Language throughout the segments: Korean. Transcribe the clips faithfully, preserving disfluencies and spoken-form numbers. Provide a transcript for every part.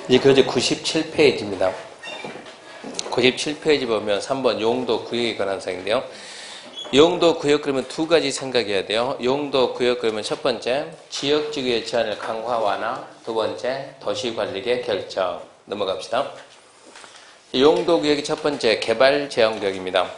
이제 교재 구십칠 페이지입니다. 구십칠 페이지 보면 삼 번 용도 구역에 관한 사항인데요. 용도 구역 그러면 두 가지 생각해야 돼요. 용도 구역 그러면 첫 번째 지역주의의 제한을 강화 완화, 두 번째 도시관리계 결정. 넘어갑시다. 용도 구역의 첫 번째 개발 제한 구역입니다.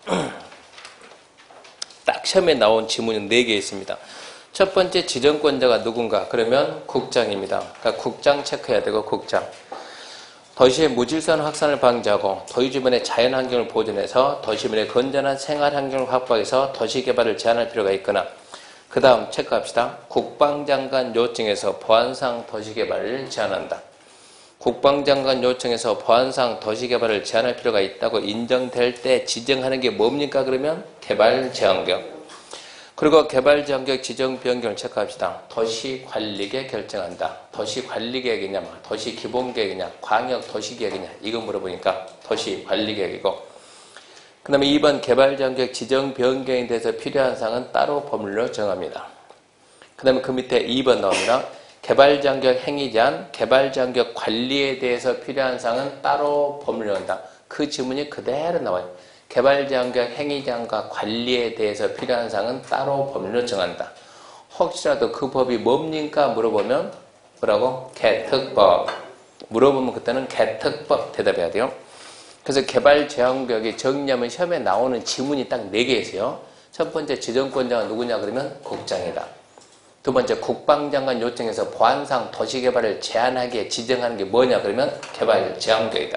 딱 시험에 나온 지문은 네 개 있습니다. 첫 번째 지정권자가 누군가? 그러면 국장입니다. 그러니까 국장 체크해야 되고 국장. 도시의 무질서한 확산을 방지하고 도시 주변의 자연환경을 보존해서 도시민의 건전한 생활환경을 확보해서 도시개발을 제한할 필요가 있거나 그 다음 체크합시다. 국방장관 요청에서 보안상 도시개발을 제한한다. 국방장관 요청에서 보안상 도시개발을 제한할 필요가 있다고 인정될 때 지정하는 게 뭡니까? 그러면 개발제한구역. 그리고 개발제한구역 지정 변경을 체크합시다. 도시관리계 결정한다. 도시관리계획이냐, 도시기본계획이냐, 광역도시계획이냐 이거 물어보니까 도시관리계획이고, 그 다음에 이 번 개발제한구역 지정 변경에 대해서 필요한 사항은 따로 법률로 정합니다. 그 다음에 그 밑에 이 번 나옵니다. 개발제한구역 행위제한, 개발제한구역 관리에 대해서 필요한 사항은 따로 법률로 정한다. 그 지문이 그대로 나와요. 개발제한구역 행위제한과 관리에 대해서 필요한 사항은 따로 법률로 정한다. 혹시라도 그 법이 뭡니까? 물어보면 뭐라고? 개특법. 물어보면 그때는 개특법 대답해야 돼요. 그래서 개발제한구역이 정리하면 시험에 나오는 지문이 딱 네 개 있어요. 첫 번째 지정권자가 누구냐? 그러면 국장이다. 두 번째 국방장관 요청에서 보안상 도시개발을 제한하게 지정하는 게 뭐냐? 그러면 개발제한구역이다.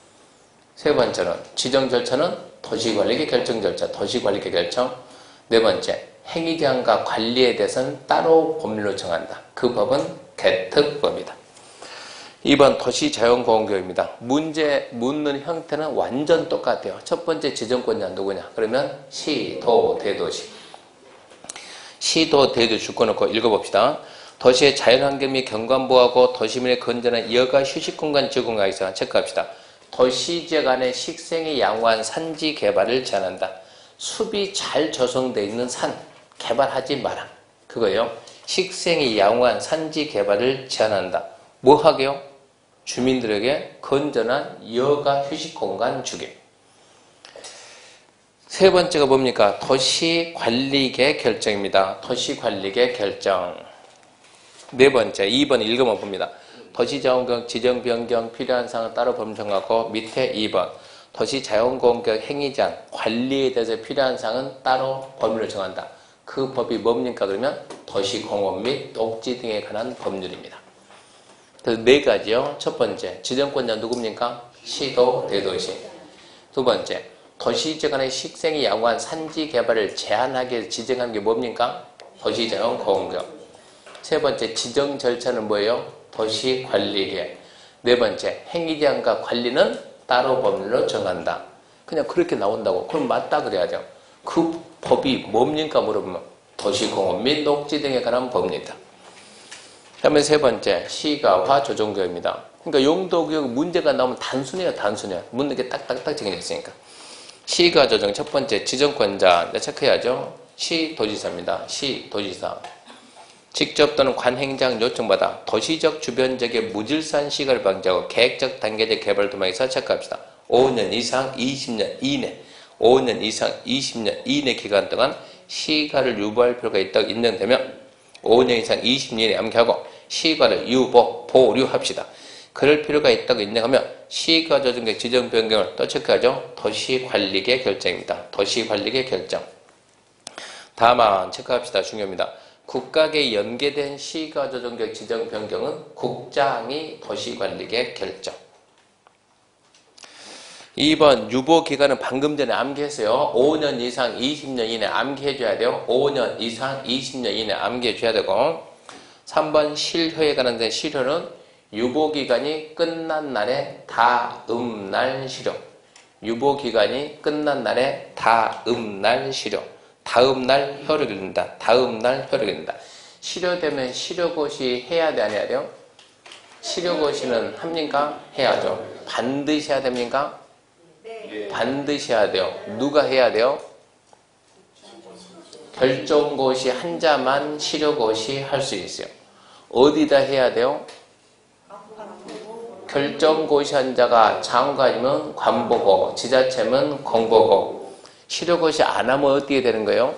세 번째는 지정 절차는 도시관리계 결정 절차, 도시관리계 결정. 네 번째, 행위제한과 관리에 대해서는 따로 법률로 정한다. 그 법은 개특법이다. 이 번 도시자연공원구역입니다. 문제 묻는 형태는 완전 똑같아요. 첫 번째 지정권자 누구냐? 그러면 시, 도, 대도시. 시, 도, 대도 주권놓고 읽어봅시다. 도시의 자연환경 및 경관보호하고 도시민의 건전한 여가 휴식공간 지구공간에 있어 체크합시다. 도시지역 안에 식생이 양호한 산지 개발을 제한한다. 숲이 잘 조성되어 있는 산 개발하지 마라. 그거예요. 식생이 양호한 산지 개발을 제한한다. 뭐 하게요? 주민들에게 건전한 여가 휴식공간 주게. 세 번째가 뭡니까? 도시관리계 결정입니다. 도시관리계 결정. 네 번째, 이 번 읽어만 봅니다. 도시자원구역 지정 변경 필요한 사항은 따로 법률 정하고 밑에 이 번 도시자원공원구역 행위제한 관리에 대해서 필요한 사항은 따로 법률을 정한다. 그 법이 뭡니까? 그러면 도시공원 및 녹지 등에 관한 법률입니다. 그래서 네 가지요. 첫 번째 지정권자 누굽니까? 시도, 대도시. 두 번째 도시지역 안에 식생이 양호한 산지 개발을 제한하게 지정하는 게 뭡니까? 도시자원공원구역. 세 번째 지정 절차는 뭐예요? 도시관리계. 네 번째, 행위제한과 관리는 따로 법률로 정한다. 그냥 그렇게 나온다고. 그럼 맞다 그래야죠. 그 법이 뭡니까? 물어보면 도시공원 및 녹지 등에 관한 법률이다. 다음에 세 번째, 시가화 조정구역입니다. 그러니까 용도구역 문제가 나오면 단순해요. 단순해요. 문제가 딱딱딱 정해져 있으니까. 시가 조정 첫 번째, 지정권자 체크해야죠. 시도지사입니다. 시도지사. 직접 또는 관행장 요청받아 도시적 주변적의 무질서한 시가를 방지하고 계획적 단계적 개발 도모에서 체크합시다. 오 년 이상 이십 년 이내 오 년 이상 이십 년 이내 기간 동안 시가를 유보할 필요가 있다고 인정되면 오 년 이상 이십 년 이내 암기하고 시가를 유보, 보류합시다. 그럴 필요가 있다고 인정하면 시가 조정의 지정 변경을 또 체크하죠. 도시관리계 결정입니다. 도시관리계 결정. 다만 체크합시다. 중요합니다. 국가계 연계된 시가조정구역 지정 변경은 국장이 도시관리계 결정. 이 번 유보기간은 방금 전에 암기했어요. 오 년 이상 이십 년 이내 암기해줘야 돼요. 오 년 이상 이십 년 이내 암기해줘야 되고, 삼 번 실효에 관한 실효는 유보기간이 끝난 날에 다음 날 실효. 유보기간이 끝난 날에 다음 날 실효. 다음 날 효력이 된다. 다음 날 효력이 된다. 실효되면 실효고시 해야 돼, 안 해야 돼요? 실효고시는 합니까? 해야죠. 반드시 해야 됩니까? 네. 반드시 해야 돼요. 누가 해야 돼요? 결정고시 한자만 실효고시 할 수 있어요. 어디다 해야 돼요? 결정고시한 자가 장관이면 관보고 지자체면 공보고 실효고시 안 하면 어떻게 되는 거예요?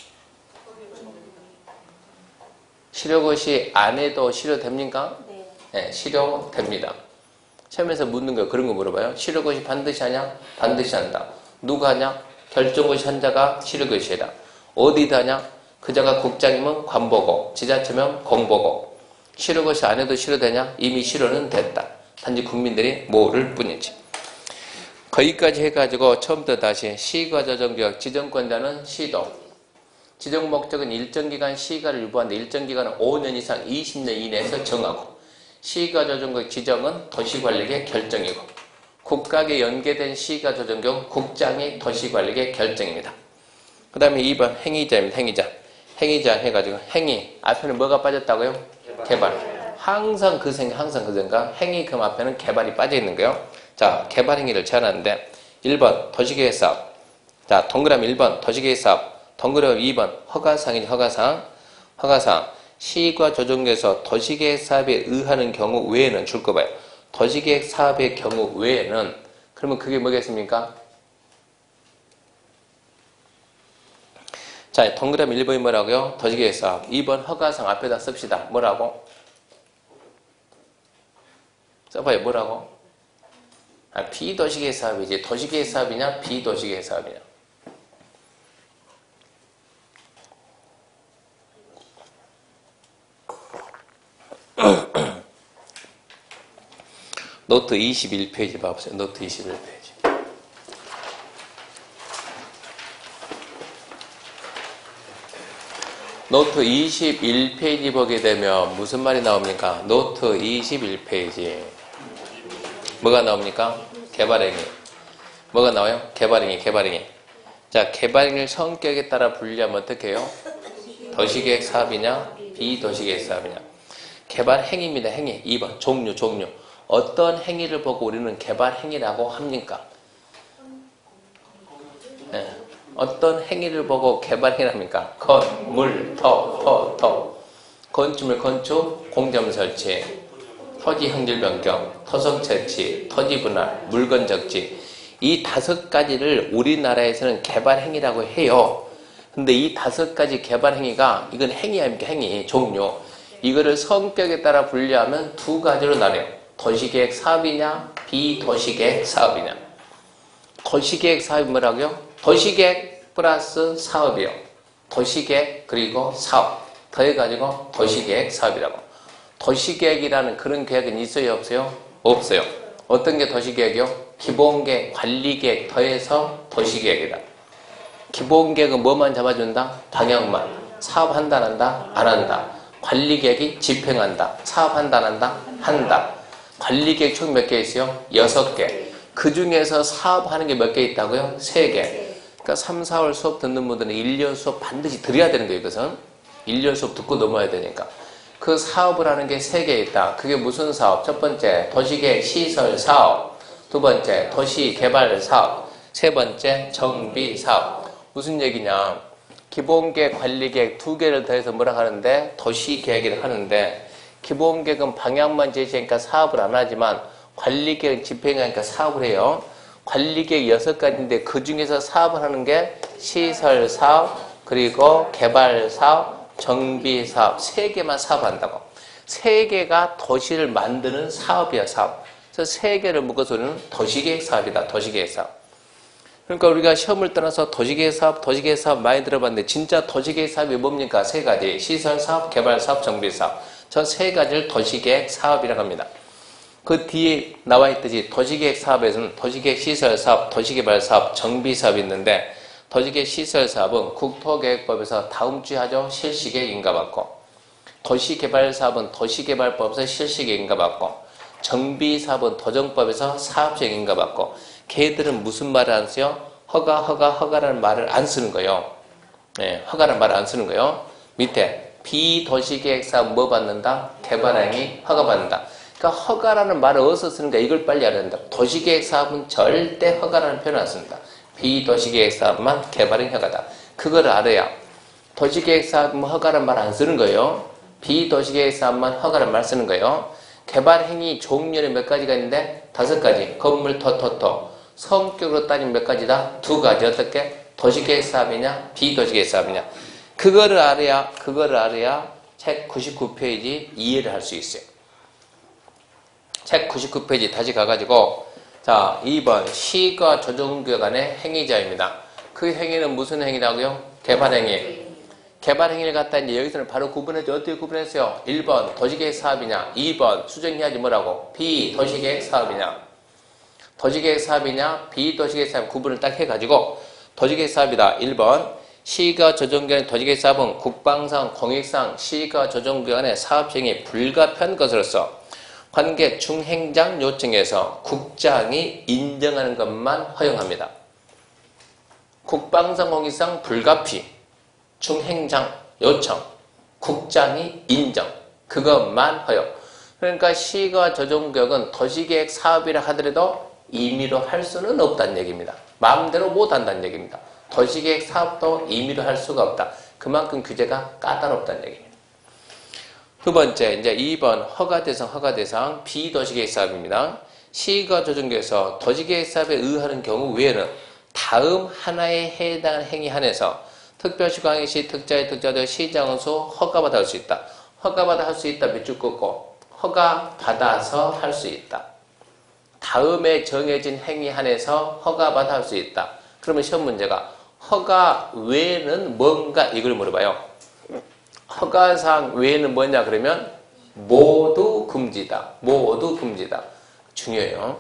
실효고시 안 해도 실효됩니까? 네. 네, 실효됩니다. 시험에서 묻는 거 그런 거 물어봐요. 실효고시 반드시 하냐? 반드시 한다. 누가 하냐? 결정고시 한 자가 실효고시이다. 어디다 하냐? 그 자가 국장이면 관보고 지자체면 공보고 실효고시 안 해도 실효되냐? 이미 실효는 됐다. 단지 국민들이 모를 뿐이지. 거기까지 해가지고 처음부터 다시 시가조정교육 지정권자는 시도 지정목적은 일정기간 시가를 유보하는데 일정기간은 오 년 이상 이십 년 이내에서 정하고 시가조정교육 지정은 도시관리의 결정이고 국각에 연계된 시가조정교육 국장이 도시관리의 결정입니다. 그 다음에 이 번 행위자입니다. 행위자. 행위자 해가지고 행위 앞에는 뭐가 빠졌다고요? 개발. 개발. 항상 그 생각, 항상 그 생각. 행위 그 앞에는 개발이 빠져 있는 거예요. 자, 개발 행위를 제안하는데 일 번 도시계획 사업. 자, 동그라미 일 번 도시계획 사업. 동그라미 이 번 허가사항이지 허가사항. 허가사항. 시과 조정에서 도시계획 사업에 의하는 경우 외에는 줄 거 봐요. 도시계획 사업의 경우 외에는 그러면 그게 뭐겠습니까? 자, 동그라미 일 번이 뭐라고요? 도시계획 사업. 이 번 허가사항 앞에다 씁시다. 뭐라고? 써봐요. 뭐라고? 아, 비도시계획 사업이지. 도시계획 사업이냐? 비도시계획 사업이냐? 노트 이십일 페이지 봐보세요. 노트 이십일 페이지. 노트 이십일 페이지 보게 되면 무슨 말이 나옵니까? 노트 이십일 페이지. 뭐가 나옵니까? 개발행위. 뭐가 나와요? 개발행위, 개발행위. 자, 개발행위를 성격에 따라 분류하면 어떻게 해요? 도시계획 사업이냐? 비도시계획 사업이냐? 개발행위입니다. 행위. 이 번 종류, 종류. 어떤 행위를 보고 우리는 개발행위라고 합니까? 네. 어떤 행위를 보고 개발행위랍니까? 건물, 터, 터, 터. 건축물, 건축, 공점 설치, 토지 형질 변경, 토속 채취, 토지 분할, 물건 적지. 이 다섯 가지를 우리나라에서는 개발행위라고 해요. 근데 이 다섯 가지 개발행위가 이건 행위 아닙니까? 행위, 종류. 이거를 성격에 따라 분류하면 두 가지로 나뉘어요. 도시계획 사업이냐, 비도시계획 사업이냐. 도시계획 사업이 뭐라고요? 도시계획 플러스 사업이요. 도시계획 그리고 사업 더해가지고 도시계획 사업이라고. 도시계획이라는 그런 계획은 있어요, 없어요? 없어요. 어떤 게 도시계획이요? 기본계획, 관리계획 더해서 도시계획이다. 기본계획은 뭐만 잡아준다? 방향만. 사업한다, 안 한다? 안 한다. 관리계획이 집행한다. 사업한다, 안 한다? 한다. 관리계획 총 몇 개 있어요? 여섯 개. 그 중에서 사업하는 게 몇 개 있다고요? 세 개. 그러니까 삼, 사월 수업 듣는 분들은 일 년 수업 반드시 들어야 되는 거예요, 이것은. 일 년 수업 듣고 넘어야 되니까. 그 사업을 하는 게 세 개 있다. 그게 무슨 사업? 첫 번째, 도시계획 시설 사업. 두 번째, 도시개발 사업. 세 번째, 정비 사업. 무슨 얘기냐? 기본계획, 관리계획 두 개를 더해서 뭐라 하는데? 도시계획이라고 하는데 기본계획은 방향만 제시하니까 사업을 안 하지만 관리계획은 집행하니까 사업을 해요. 관리계획 여섯 가지인데 그 중에서 사업을 하는 게 시설사업, 그리고 개발사업, 정비사업 세 개만 사업한다고. 세 개가 도시를 만드는 사업이야, 사업. 그래서 세 개를 묶어서 우리는 도시계획 사업이다, 도시계획 사업. 그러니까 우리가 시험을 떠나서 도시계획 사업, 도시계획 사업 많이 들어봤는데 진짜 도시계획 사업이 뭡니까? 세 가지. 시설사업, 개발사업, 정비사업. 저 세 가지를 도시계획 사업이라고 합니다. 그 뒤에 나와 있듯이 도시계획 사업에서는 도시계획 시설사업, 도시개발 사업, 정비사업이 있는데 도시계획 시설사업은 국토계획법에서 다음 주에 하죠. 실시계획 인가받고, 도시개발 사업은 도시개발법에서 실시계획 인가받고, 정비사업은 도정법에서 사업시행 인가받고. 걔들은 무슨 말을 안 써요? 허가, 허가, 허가라는 말을 안 쓰는 거예요. 네, 허가라는 말을 안 쓰는 거예요. 밑에 비도시계획사업 뭐 받는다? 개발행위 허가 받는다. 그러니까 허가라는 말을 어디서 쓰는가 이걸 빨리 알아야 된다. 도시계획사업은 절대 허가라는 표현을 안 씁니다. 비도시계획사업만 개발행위 허가다. 그걸 알아야 도시계획사업은 허가라는 말 안 쓰는 거예요. 비도시계획사업만 허가라는 말 쓰는 거예요. 개발행위 종류는 몇 가지가 있는데 다섯 가지. 건물 터터터. 성격으로 따지면 몇 가지다? 두 가지. 어떻게? 도시계획 사업이냐 비도시계획 사업이냐. 그거를 알아야 그거를 알아야 책 구십구 페이지 이해를 할 수 있어요. 책 구십구 페이지 다시 가가지고 자 이 번 시가 조정구역 안의 행위자입니다. 그 행위는 무슨 행위라고요? 개발행위. 개발행위를 갖다 이제 여기서는 바로 구분해줘. 어떻게 구분했어요? 일 번 도시계획 사업이냐, 이 번 수정해야지 뭐라고? 비도시계획 사업이냐. 도시계획 사업이냐, 비도시계획 사업 구분을 딱 해가지고 도시계획 사업이다. 일 번 시가 조정구역의 도시계획 사업은 국방상, 공익상 시가 조정구역 안의 사업 시행이 불가피한 것으로서 관계 중행장 요청에서 국장이 인정하는 것만 허용합니다. 국방상, 공익상 불가피, 중행장 요청, 국장이 인정, 그것만 허용. 그러니까 시가 조정구역은 도시계획 사업이라 하더라도 임의로 할 수는 없다는 얘기입니다. 마음대로 못한다는 얘기입니다. 도시계획 사업도 임의로 할 수가 없다. 그만큼 규제가 까다롭다는 얘기입니다. 두 번째, 이제 이 번 허가대상, 허가대상 비도시계획 사업입니다. 시가 조정구역에서 도시계획 사업에 의하는 경우 외에는 다음 하나에 해당하는 행위 한해서 특별시, 광역시, 특자의 특자도 시장원수 허가받아 할 수 있다. 허가받아 할 수 있다. 밑줄 긋고 허가받아서 할 수 있다. 다음에 정해진 행위 한해서 허가받아 할 수 있다. 그러면 시험 문제가 허가 외에는 뭔가 이걸 물어봐요. 허가사항 외에는 뭐냐 그러면 모두 금지다. 모두 금지다. 중요해요.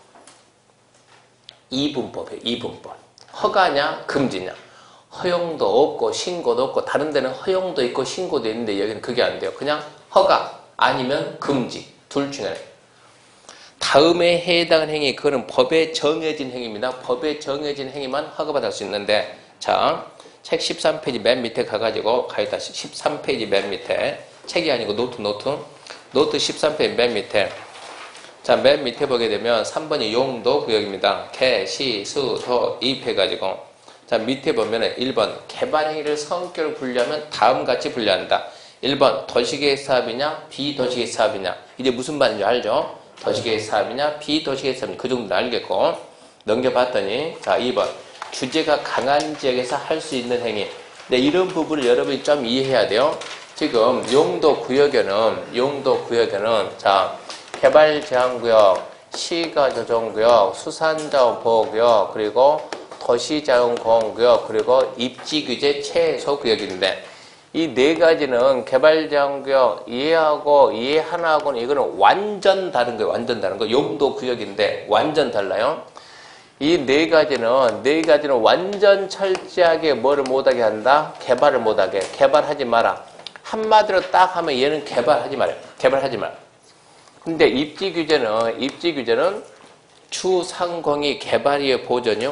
이분법이에요. 이분법. 허가냐 금지냐. 허용도 없고 신고도 없고 다른 데는 허용도 있고 신고도 있는데 여기는 그게 안 돼요. 그냥 허가 아니면 금지. 둘 중에 하나. 다음에 해당하는 행위, 그거는 법에 정해진 행위입니다. 법에 정해진 행위만 허가받을 수 있는데, 자, 책 십삼 페이지 맨 밑에 가가지고, 가있다. 십삼 페이지 맨 밑에. 책이 아니고 노트, 노트. 노트 십삼 페이지 맨 밑에. 자, 맨 밑에 보게 되면 삼 번이 용도 구역입니다. 개, 시, 수, 도, 입해가지고. 자, 밑에 보면은 일 번 개발행위를 성격을 분류하면 다음같이 분류한다. 일 번 도시계획 사업이냐, 비도시계획 사업이냐. 이제 무슨 말인지 알죠? 도시계획 사업이냐 비도시계획 사업이냐 그 정도는 알겠고 넘겨봤더니 자 이 번 규제가 강한 지역에서 할 수 있는 행위. 근데 이런 부분을 여러분이 좀 이해해야 돼요. 지금 용도 구역에는 용도 구역에는 자 개발 제한구역, 시가 조정구역, 수산자원 보호구역, 그리고 도시자원 공원구역, 그리고 입지규제 최소 구역인데 이 네 가지는 개발제한구역 이해하고 이해 하나하고는 이거는 완전 다른 거예요. 완전 다른 거. 용도 구역인데 완전 달라요. 이 네 가지는 네 가지는 완전 철저하게 뭐를 못하게 한다? 개발을 못하게. 개발하지 마라. 한마디로 딱 하면 얘는 개발하지 마라. 개발하지 마라. 근데 입지 규제는 입지 규제는 추상공이 개발이의 보전이요.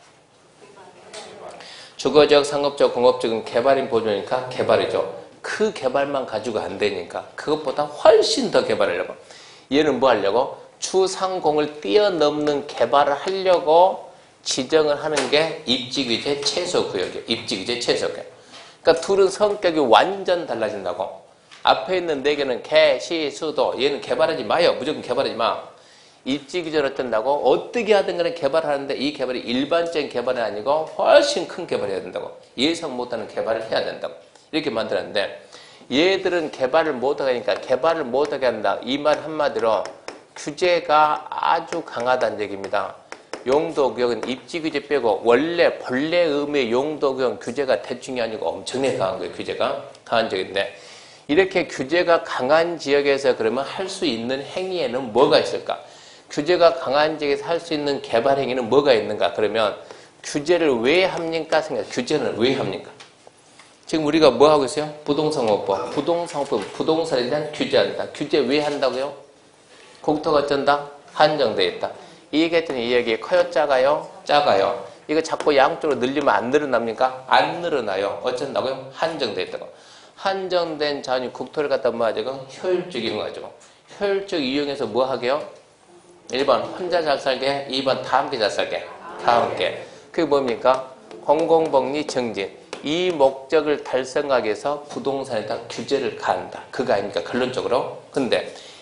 주거적, 상업적, 공업적은 개발인 보존이니까 개발이죠. 그 개발만 가지고 안 되니까 그것보다 훨씬 더 개발하려고. 얘는 뭐 하려고? 추상공을 뛰어넘는 개발을 하려고 지정을 하는 게 입지규제 최소구역이에요. 입지규제 최소구역. 그러니까 둘은 성격이 완전 달라진다고. 앞에 있는 네 개는 개, 시, 수도. 얘는 개발하지 마요. 무조건 개발하지 마. 입지규제를 어쩐다고? 어떻게 하든 간에 개발하는데 이 개발이 일반적인 개발이 아니고 훨씬 큰 개발을 해야 된다고. 예상 못하는 개발을 해야 된다고. 이렇게 만들었는데 얘들은 개발을 못하니까 개발을 못하게 한다. 이 말 한마디로 규제가 아주 강하다는 얘기입니다. 용도구역은 입지규제 빼고 원래 본래 의미의 용도구역 규제가 대충이 아니고 엄청나게 강한 거예요. 규제가 강한 지역인데 이렇게 규제가 강한 지역에서 그러면 할 수 있는 행위에는 뭐가 있을까? 규제가 강한 지역에서 할 수 있는 개발 행위는 뭐가 있는가? 그러면 규제를 왜 합니까? 생각. 규제는 왜 합니까? 지금 우리가 뭐 하고 있어요? 부동산업법. 부동산업법, 부동산에 대한 규제한다. 규제 왜 한다고요? 국토가 어쩐다? 한정되어 있다. 이 얘기했더니 이 얘기 커요? 작아요? 작아요. 이거 자꾸 양쪽으로 늘리면 안 늘어납니까? 안 늘어나요. 어쩐다고요? 한정되어 있다고. 한정된 자원이 국토를 갖다 뭐 하죠? 효율적 이용하죠. 효율적 이용해서 뭐 하게요? 일 번 혼자 잘 살게, 이 번 다 함께 잘 살게. 다 함께. 그게 뭡니까? 공공복리 증진. 이 목적을 달성하기 위해서 부동산에다 규제를 가한다. 그거 아닙니까? 결론적으로. 근데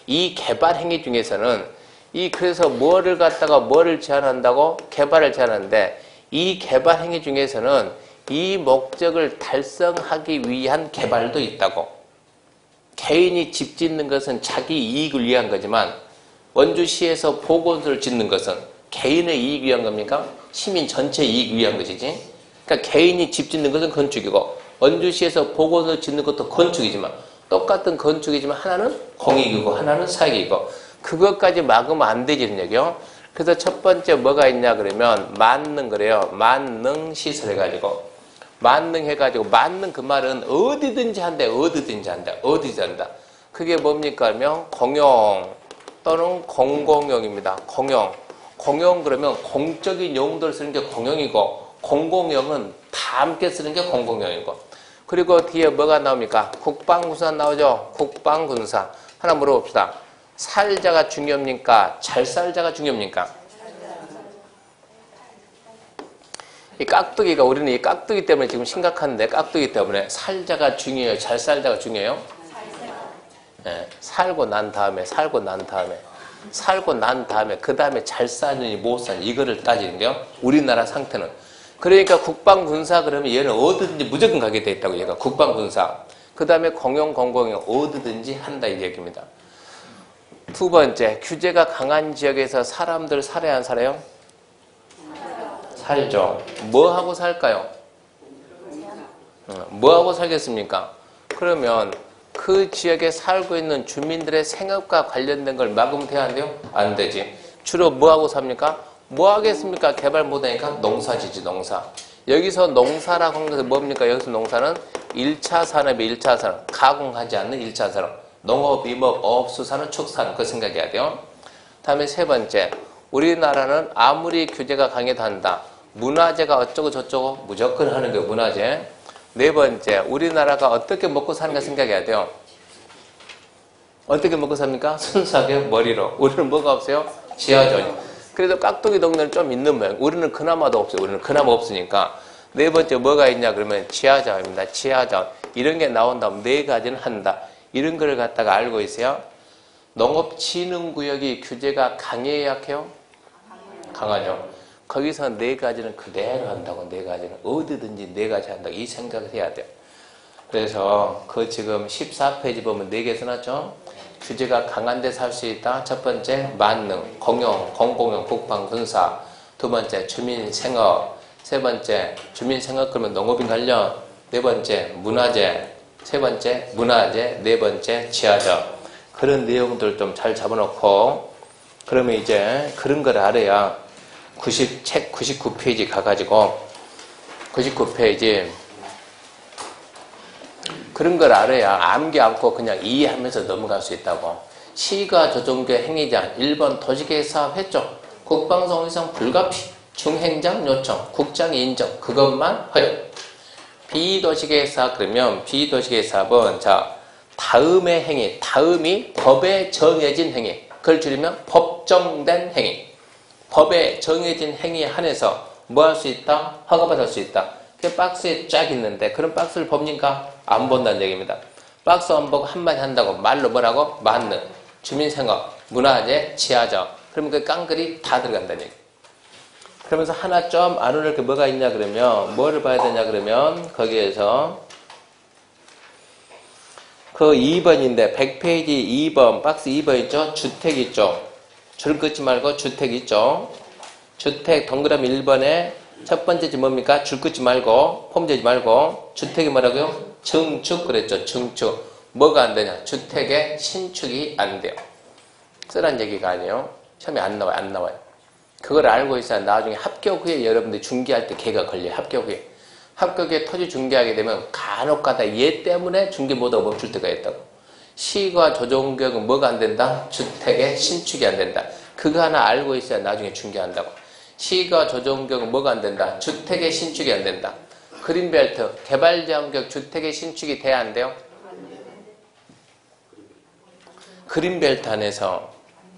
이 개발 행위 중에서는 이 그래서 뭐를 갖다가 뭐를 제한한다고? 개발을 제한하는데 이 개발 행위 중에서는 이 목적을 달성하기 위한 개발도 있다고. 개인이 집 짓는 것은 자기 이익을 위한 거지만 원주시에서 보건소를 짓는 것은 개인의 이익을 위한 겁니까? 시민 전체 이익을 위한 것이지. 그러니까 개인이 집 짓는 것은 건축이고 원주시에서 보건소 짓는 것도 건축이지만 똑같은 건축이지만 하나는 공익이고 하나는 사익이고 그것까지 막으면 안 되지는 얘기요. 그래서 첫 번째 뭐가 있냐 그러면 만능 그래요. 만능 시설 해가지고 만능 해가지고 만능 그 말은 어디든지 한다. 어디든지 한다. 어디든지 한다. 그게 뭡니까 그러면 공용 또는 공공용입니다. 공용. 공용 그러면 공적인 용도를 쓰는 게 공용이고 공공용은 다 함께 쓰는 게 공공용이고 그리고 뒤에 뭐가 나옵니까? 국방군사 나오죠? 국방군사. 하나 물어봅시다. 살자가 중요합니까? 잘 살자가 중요합니까? 이 깍두기가 우리는 이 깍두기 때문에 지금 심각한데 깍두기 때문에 살자가 중요해요? 잘 살자가 중요해요? 네, 살고 난 다음에 살고 난 다음에 살고 난 다음에 그 다음에 잘 사느니 못 사느니 이거를 따지는 게요. 우리나라 상태는. 그러니까 국방군사 그러면 얘는 어디든지 무조건 가게 돼 있다고 얘가 국방군사. 그 다음에 공용 공공용 어디든지 한다 이 얘기입니다. 두 번째 규제가 강한 지역에서 사람들 살아야 안 살아요? 살죠. 뭐 하고 살까요? 뭐 하고 살겠습니까? 그러면 그 지역에 살고 있는 주민들의 생업과 관련된 걸 막으면 돼야 안 돼요? 안 되지. 주로 뭐 하고 삽니까? 뭐 하겠습니까? 개발 못하니까 농사지지 농사. 여기서 농사라고 하는 것은 뭡니까? 여기서 농사는 일 차 산업이 일 차 산업. 가공하지 않는 일 차 산업. 농업, 임업, 어업수산은 축산. 그거 생각해야 돼요. 다음에 세 번째. 우리나라는 아무리 규제가 강해도 한다. 문화재가 어쩌고 저쩌고 무조건 하는 거예요. 문화재. 네 번째. 우리나라가 어떻게 먹고 사는가 생각해야 돼요. 어떻게 먹고 삽니까? 순수하게 머리로. 우리는 뭐가 없어요? 지하전이. 그래도 깍두기 동네는 좀 있는 모양. 우리는 그나마도 없어요. 우리는 그나마 없으니까. 네 번째 뭐가 있냐 그러면 지하자원입니다. 지하자원. 이런 게 나온다면 네 가지는 한다. 이런 거를 갖다가 알고 있어요. 농업진흥구역이 규제가 강해요, 약해요? 강하죠. 거기서 네 가지는 그대로 한다고. 네 가지는 어디든지 네 가지 한다고 이 생각을 해야 돼요. 그래서 그 지금 십사 페이지 보면 네 개 써놨죠. 규제가 강한 데서 할 수 있다. 첫 번째 만능, 공용, 공공용, 국방, 군사. 두 번째 주민생업. 세 번째 주민생업 그러면 농업인 관련. 네 번째 문화재. 세 번째 문화재. 네 번째 지하적. 그런 내용들 좀 잘 잡아놓고 그러면 이제 그런 걸 알아야 구십, 책 구십구 페이지 가가지고 구십구 페이지 그런 걸 알아야 암기 않고 그냥 이해하면서 넘어갈 수 있다고. 시가 조정교 행위자 일 번 도시계획사업 했죠. 국방성 의상 불가피 중행장 요청 국장이 인정 그것만 허용. 비도시계획사업 그러면 비도시계획사업은 자 다음의 행위 다음이 법에 정해진 행위 그걸 줄이면 법정된 행위. 법에 정해진 행위에 한해서 뭐 할 수 있다? 허가받을 수 있다. 그 박스에 쫙 있는데 그런 박스를 봅니까? 안 본다는 얘기입니다. 박스 안 보고 한마디 한다고 말로 뭐라고? 만능, 주민생업, 문화재, 지하적. 그러면 그 깡글이 다 들어간다는 얘기. 그러면서 하나 좀 안 오를 게 뭐가 있냐 그러면 뭐를 봐야 되냐 그러면 거기에서 그 이 번인데 백 페이지 이 번 박스 이 번 있죠? 주택 있죠? 줄 긋지 말고 주택 있죠? 주택 동그라미 일 번에 첫 번째지 뭡니까? 줄 긋지 말고 폼 재지 말고 주택이 뭐라고요? 증축 그랬죠. 증축. 뭐가 안 되냐? 주택의 신축이 안 돼요. 쓰란 얘기가 아니에요. 시험에 안 나와요. 안 나와요. 그걸 알고 있어야 나중에 합격 후에 여러분들이 중개할 때 걔가 걸려요. 합격 후에. 합격 후에 토지 중개하게 되면 간혹 가다 얘 때문에 중개 못하고 멈출 때가 있다고. 시가 조정구역은 뭐가 안 된다? 주택의 신축이 안 된다. 그거 하나 알고 있어야 나중에 중개한다고. 시가 조정구역은 뭐가 안 된다? 주택의 신축이 안 된다. 그린벨트, 개발제한구역 주택의 신축이 돼야 안 돼요? 그린벨트 안에서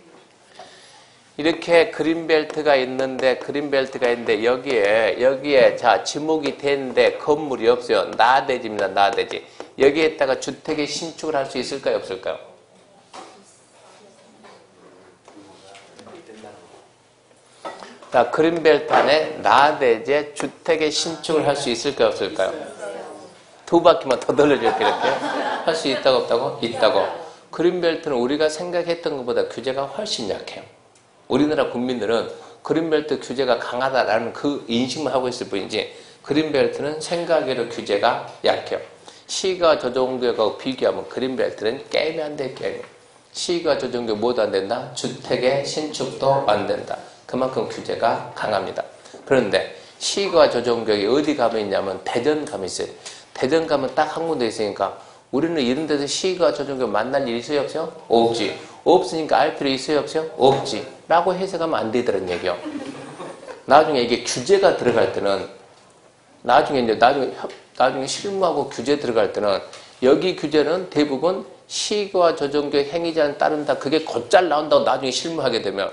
이렇게 그린벨트가 있는데 그린벨트가 있는데 여기에 여기에 자 지목이 되는데 건물이 없어요. 나대지입니다. 나대지. 여기에다가 주택의 신축을 할 수 있을까요? 없을까요? 나 그린벨트 안에 나대제 주택의 신축을 할 수 있을까요, 없을까요? 두 바퀴만 더 돌려줄게, 이렇게. 할 수 있다고, 없다고? 있다고. 그린벨트는 우리가 생각했던 것보다 규제가 훨씬 약해요. 우리나라 국민들은 그린벨트 규제가 강하다라는 그 인식만 하고 있을 뿐이지, 그린벨트는 생각외로 규제가 약해요. 시가 저정구역하고 비교하면 그린벨트는 게임이 안 될 게임. 시가 저정구역 뭐도 안 된다? 주택의 신축도 안 된다. 그만큼 규제가 강합니다. 그런데 시가 저정구역이 어디 가면 있냐면 대전 가면 있어요. 대전 가면 딱 한 군데 있으니까 우리는 이런 데서 시가 저정구역 만날 일이 있어요, 없어요? 없지. 없으니까 알 필요 있어요, 없어요? 없지. 라고 해석하면 안 되더란 얘기요. 나중에 이게 규제가 들어갈 때는 나중에 이제 나중에 나중에 실무하고 규제 들어갈 때는 여기 규제는 대부분 시가 저정구역 행위자는 따른다. 그게 곧잘 나온다고 나중에 실무하게 되면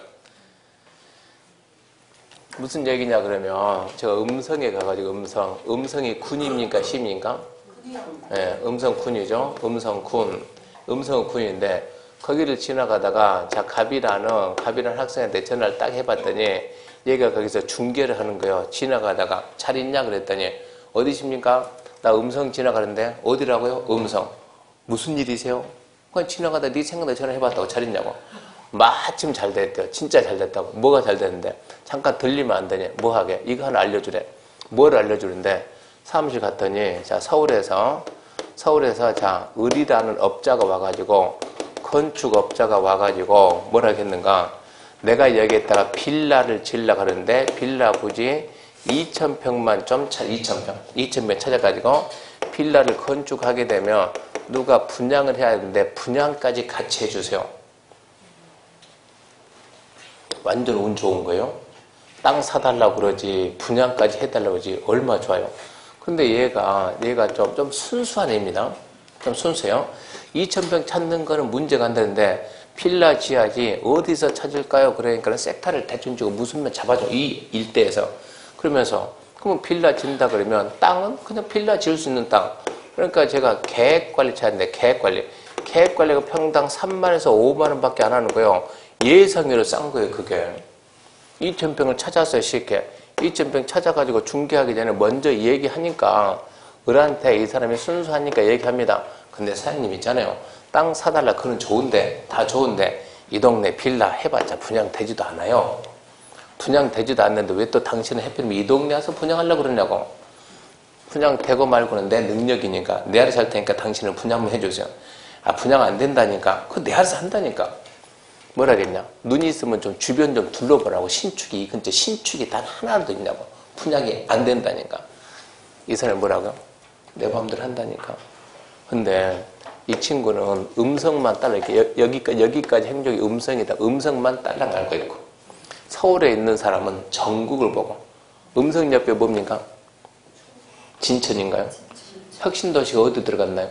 무슨 얘기냐 그러면 제가 음성에 가가지고 음성 음성이 군입니까 시입니까? 네, 음성 군이죠. 음성 군 음성은 군인데 거기를 지나가다가 자 갑이라는 갑이라는 학생한테 전화를 딱 해봤더니 얘가 거기서 중계를 하는 거예요. 지나가다가 잘 있냐 그랬더니 어디십니까? 나 음성 지나가는데 어디라고요? 음성. 무슨 일이세요? 그냥 지나가다 네 생각나 전화해봤다고 잘 있냐고. 마침 잘 됐대요. 진짜 잘 됐다고. 뭐가 잘 됐는데 잠깐 들리면 안 되냐. 뭐 하게? 이거 하나 알려주래. 뭘 알려주는데 사무실 갔더니 자 서울에서 서울에서 자 을이라는 업자가 와가지고 건축업자가 와가지고 뭐라 했는가 내가 여기에다가 빌라를 지으려고 하는데 빌라 부지 이천 평만 좀 차, 이천 평, 이천 평 찾아가지고 빌라를 건축하게 되면 누가 분양을 해야 되는데 분양까지 같이 해주세요. 완전 운 좋은 거예요. 땅 사달라고 그러지 분양까지 해달라고 그러지 얼마 좋아요. 근데 얘가 얘가 좀, 좀 순수한 애입니다. 좀 순수해요. 이천 평 찾는 거는 문제가 안 되는데 빌라 지하지 어디서 찾을까요? 그러니까 섹타를 대충 주고 무슨 면 잡아줘. 이 일대에서. 그러면서 그러면 빌라 지은다 그러면 땅은 그냥 빌라 지을 수 있는 땅. 그러니까 제가 계획관리 찾는데 계획관리. 계획관리가 평당 삼만에서 오만 원밖에 안 하는 거예요. 예상외로 싼 거예요, 그게. 이천 평을 찾았어요, 쉽게. 이천 평 찾아가지고 중개하기 전에 먼저 얘기하니까 을한테 이 사람이 순수하니까 얘기합니다. 근데 사장님 있잖아요. 땅 사달라 그건 좋은데 다 좋은데 이 동네 빌라 해봤자 분양되지도 않아요. 분양되지도 않는데 왜 또 당신은 해필이면 이 동네 와서 분양하려고 그러냐고. 분양되고 말고는 내 능력이니까 내 알아서 할 테니까 당신은 분양만 해주세요. 아 분양 안 된다니까 그거 내 알아서 한다니까. 뭐라겠냐 눈이 있으면 좀 주변 좀 둘러보라고. 신축이 이 근처 신축이 단 하나도 있냐고. 분양이 안 된다니까. 이 사람이 뭐라고요? 내 마음대로 한다니까. 근데 이 친구는 음성만 따라 이렇게 여기까지 여기까지 행적이 음성이다. 음성만 따라가고 있고 서울에 있는 사람은 전국을 보고 음성 옆에 뭡니까? 진천인가요? 혁신도시가 어디 들어갔나요?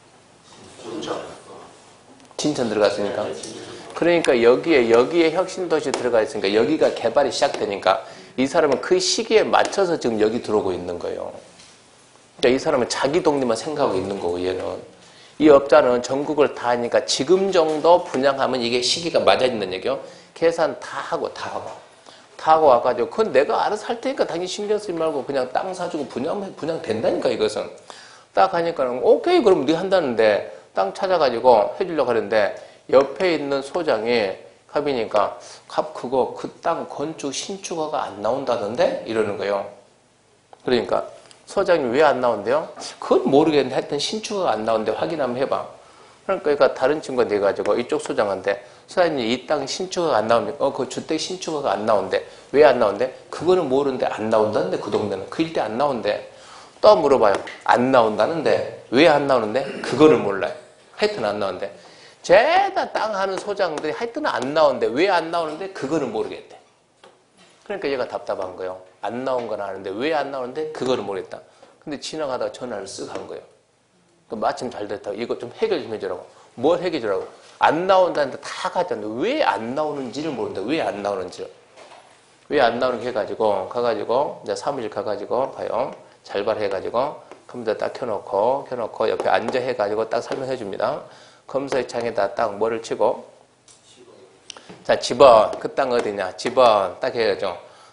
진천 들어갔으니까. 그러니까 여기에 여기에 혁신도시 들어가 있으니까 여기가 개발이 시작되니까 이 사람은 그 시기에 맞춰서 지금 여기 들어오고 있는 거예요. 그러니까 이 사람은 자기 동네만 생각하고 있는 거고 얘는. 이 업자는 전국을 다 하니까 지금 정도 분양하면 이게 시기가 맞아진다는 얘기요. 계산 다 하고 다 하고 다 하고 와가지고 그건 내가 알아서 할 테니까 당연히 신경 쓰지 말고 그냥 땅 사주고 분양 분양 된다니까 이것은. 딱 하니까는 오케이 그럼 네 한다는데 땅 찾아가지고 해주려고 하는데 옆에 있는 소장이 갑이니까 갑 그거 그 땅 건축 신축허가 안 나온다던데 이러는 거예요. 그러니까 소장이 왜 안 나온대요? 그건 모르겠는데 하여튼 신축허가 안 나온대 확인 한번 해봐. 그러니까 다른 친구가 돼가지고 이쪽 소장한테 소장님 이 땅 신축허가 안 나옵니까? 어, 그 주택 신축허가 안 나온대. 왜 안 나온대? 그거는 모르는데 안 나온다는데 그 동네는 그 일대 안 나온대. 또 물어봐요. 안 나온다는데 왜 안 나오는데? 그거를 몰라요. 하여튼 안 나온대. 죄다 땅 하는 소장들이 하여튼 안 나오는데 왜 안 나오는데? 그거를 모르겠대. 그러니까 얘가 답답한 거예요. 안 나온 건 아는데 왜 안 나오는데? 그거를 모르겠다. 근데 지나가다가 전화를 쓱 한 거예요. 마침 잘 됐다. 이거 좀 해결 좀 해주라고. 뭘 해결해 주라고? 안 나온다는데 다 가졌는데 왜 안 나오는지를 모른다. 왜 안 나오는지를. 왜 안 나오는지 해가지고 가가지고 이제 사무실 가가지고 봐요. 잘발해가지고 컴퓨터 딱 켜놓고 켜놓고 옆에 앉아 해가지고 딱 설명해 줍니다. 검사의 창에다 딱 뭐를 치고 자 집원 그 땅 어디냐 집원 딱 해야죠.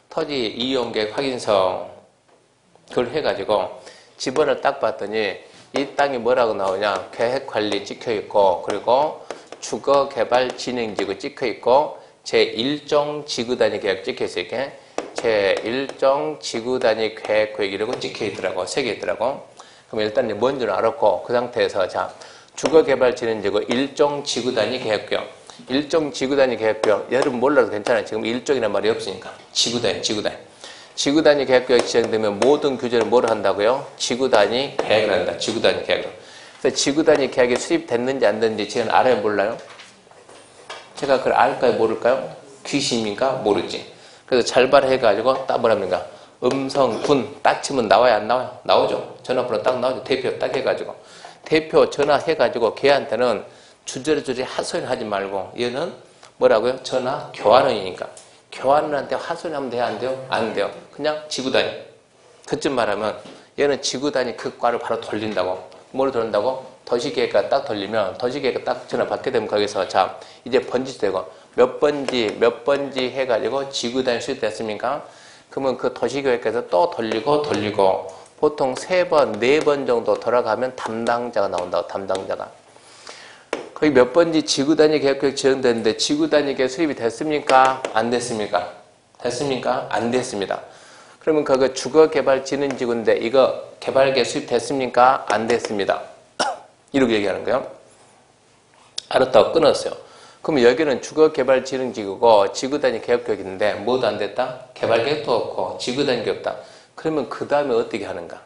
토지 이용계획 확인서 그걸 해가지고 지번을 딱 봤더니 이 땅이 뭐라고 나오냐? 계획관리 찍혀있고, 그리고 주거개발진행지구 찍혀있고, 제일 종 지구단위 계획 찍혀있어요. 이렇게 제일 종 지구단위 계획 이라고 찍혀있더라고. 세 개 있더라고. 그럼 일단 뭔지는 알았고, 그 상태에서 자, 주거개발진행지구 일 종 지구단위 계획령. 일 종 지구단위 계획령. 여러분 몰라도 괜찮아요. 지금 일 종이란 말이 없으니까. 지구단위, 지구단위. 지구단위 계획령이 지정되면 모든 규제를 뭘 한다고요? 지구단위 계획을 한다. 지구단위 계획을. 그래서 지구단위 계획이 수립됐는지 안 됐는지 제가 알아요? 몰라요? 제가 그걸 알까요? 모를까요? 귀신입니까? 모르지. 그래서 잘 발해가지고 딱 뭐랍니까? 음성, 군 딱 치면 나와야 안 나와요? 나오죠. 전화번호 딱 나오죠. 대표 딱 해가지고. 대표 전화해가지고 걔한테는 주저리주저리 하소연 하지 말고 얘는 뭐라고요? 전화 교환원이니까. 교환원한테 하소연하면 돼요? 안 돼요? 안 돼요. 그냥 지구단위. 그쯤 말하면 얘는 지구단위 그 과를 바로 돌린다고. 뭐로 돌린다고? 도시계획과 딱 돌리면 도시계획과 딱 전화 받게 되면 거기서 자 이제 번지 되고 몇 번지 몇 번지 해가지고 지구단위 수립됐습니까? 그러면 그 도시계획에서 또 돌리고 돌리고 보통 세 번, 네 번 정도 돌아가면 담당자가 나온다고. 담당자가. 거기 몇 번지 지구단위 계획 지정됐는데 지구단위 계획 수립이 됐습니까? 안 됐습니까? 됐습니까? 안 됐습니다. 그러면 그거 주거개발진흥지구인데 이거 개발계획 수립됐습니까? 안 됐습니다. 이렇게 얘기하는 거예요. 알았다고 끊었어요. 그럼 여기는 주거개발진흥지구고 지구단위 계획격인데 뭐도 안 됐다? 개발계획도 없고 지구단위 계획 없다. 그러면 그 다음에 어떻게 하는가?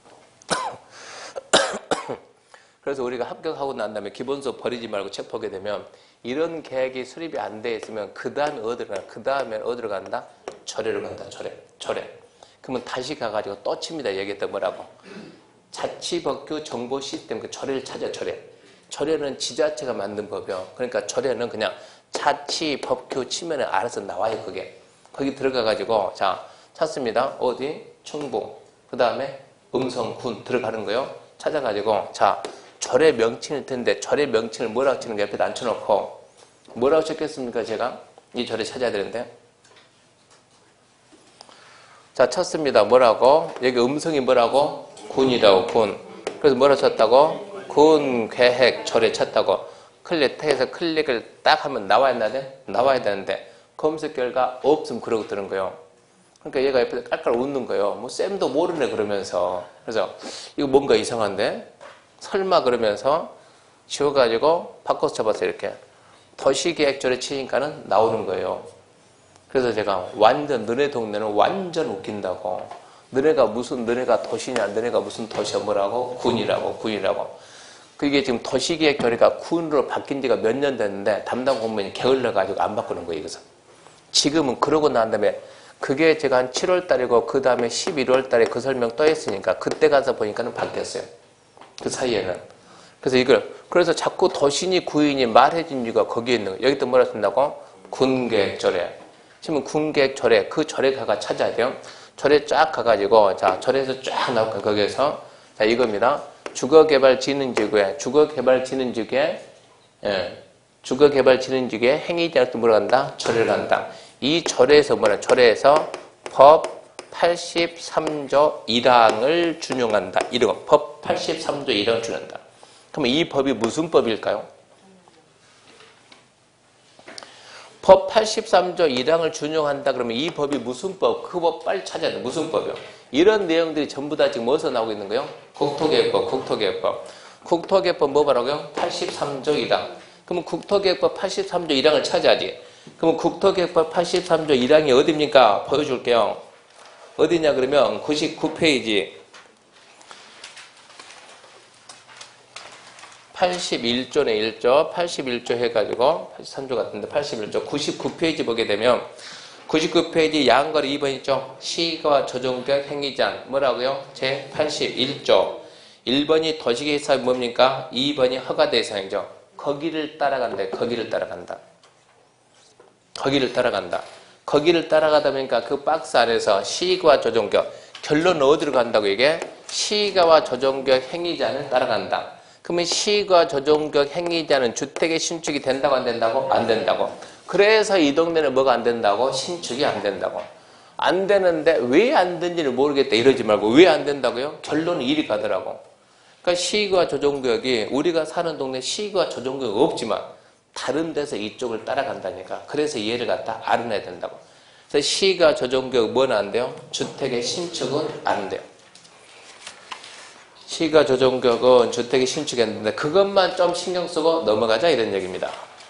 그래서 우리가 합격하고 난 다음에 기본 수업 버리지 말고 책 보게 되면 이런 계획이 수립이 안 돼 있으면 그 다음에 어디로 간다? 그 다음에 어디로 간다? 절에로 간다. 절에. 절에. 그러면 다시 가가지고 또 칩니다. 얘기했던 뭐라고? 자치법규 정보 시스템 그 절에를 찾아. 절에. 절에는 지자체가 만든 법이요. 그러니까 절에는 그냥 자치법규 치면은 알아서 나와요. 그게. 거기 들어가가지고 자 찾습니다. 어디? 충북. 그 다음에 음성군 들어가는 거요. 찾아가지고 자 절의 명칭일 텐데 절의 명칭을 뭐라고 치는 게 옆에 앉혀놓고 뭐라고 적겠습니까? 제가 이 절에 찾아야 되는데 자 쳤습니다. 뭐라고? 여기 음성이 뭐라고? 군이라고. 군. 그래서 뭐라고 쳤다고? 군 계획 절에 쳤다고. 클릭해서 클릭을 딱 하면 나와야 되는데 나와야 되는데 검색 결과 없음 그러고 뜨는 거예요. 그러니까 얘가 옆에서 깔깔 웃는 거예요. 뭐 쌤도 모르네 그러면서. 그래서 이거 뭔가 이상한데 설마 그러면서 지워가지고 바꿔서 쳐봤어요. 이렇게 도시계획절에 치니까는 나오는 거예요. 그래서 제가 완전 너네 동네는 완전 웃긴다고. 너네가 무슨 너네가 도시냐 너네가 무슨 도시야 뭐라고? 군이라고 군이라고. 그게 지금 도시계획절이가 군으로 바뀐 지가 몇 년 됐는데 담당 공무원이 게을러가지고 안 바꾸는 거예요. 그래서 지금은 그러고 난 다음에 그게 제가 한 칠월 달이고 그 다음에 십일월 달에 그 설명 또 했으니까 그때 가서 보니까는 바뀌었어요. 그 사이에는. 그래서 이걸 그래서 자꾸 도시니 구인이 말해준 이유가 거기에 있는 거예요. 여기 또 뭐라 쓴다고? 군계획절에. 지금 군계획절에 그 절에 가가 찾아야 돼요. 절에 쫙 가가지고 자 절에서 쫙 나올 거예요. 거기에서 자 이겁니다. 주거개발진흥지구에 주거개발진흥지구에 예, 주거개발진흥지구에 행위자를 또 뭐라 간다? 절을 간다. 이 절에서 뭐라 절에서 법 팔십삼 조 일 항을 준용한다. 이러고 법 팔십삼 조 일 항을 준용한다. 그러면 이 법이 무슨 법일까요? 법 팔십삼 조 일 항을 준용한다. 그러면 이 법이 무슨 법? 그 법 빨리 찾아야 돼. 무슨 법이요? 이런 내용들이 전부 다 지금 어디서 나오고 있는 거예요? 국토계획법, 국토계획법. 국토계획법 뭐 말하고요? 팔십삼 조 일 항. 그러면 국토계획법 팔십삼 조 일 항을 찾아야지. 그러면 국토계획법 팔십삼 조 일 항이 어디입니까? 보여줄게요. 어디냐 그러면 구십구 페이지 팔십일 조네 일 조 팔십일 조 해가지고 팔십삼 조 같은데 팔십일 조 구십구 페이지 보게 되면 구십구 페이지 양거리 이 번 있죠. 시가 조정계획 행위제한 뭐라고요? 제팔십일 조 일 번이 도시계획 사업이 뭡니까? 이 번이 허가 대상이죠. 거기를 따라간다. 거기를 따라간다. 거기를 따라간다. 거기를 따라가다 보니까 그 박스 안에서 시가와 조정계획 결론은 어디로 간다고 이게? 시가와 조정계획 행위제한을 따라간다. 그러면 시가 조정계획 행위자는 주택의 신축이 된다고 안 된다고? 안 된다고. 그래서 이 동네는 뭐가 안 된다고? 신축이 안 된다고. 안 되는데 왜 안 된지를 모르겠다 이러지 말고 왜 안 된다고요? 결론은 이리 가더라고. 그러니까 시의가 조정구역이 우리가 사는 동네 시의가 조정구역 없지만 다른 데서 이쪽을 따라간다니까. 그래서 얘를 갖다 알아내야 된다고. 그래서 시의가 조정구역 뭐는 안 돼요? 주택의 신축은 안 돼요. 시의가 조정구역은 주택의 신축이 안 되는데 그것만 좀 신경 쓰고 넘어가자 이런 얘기입니다.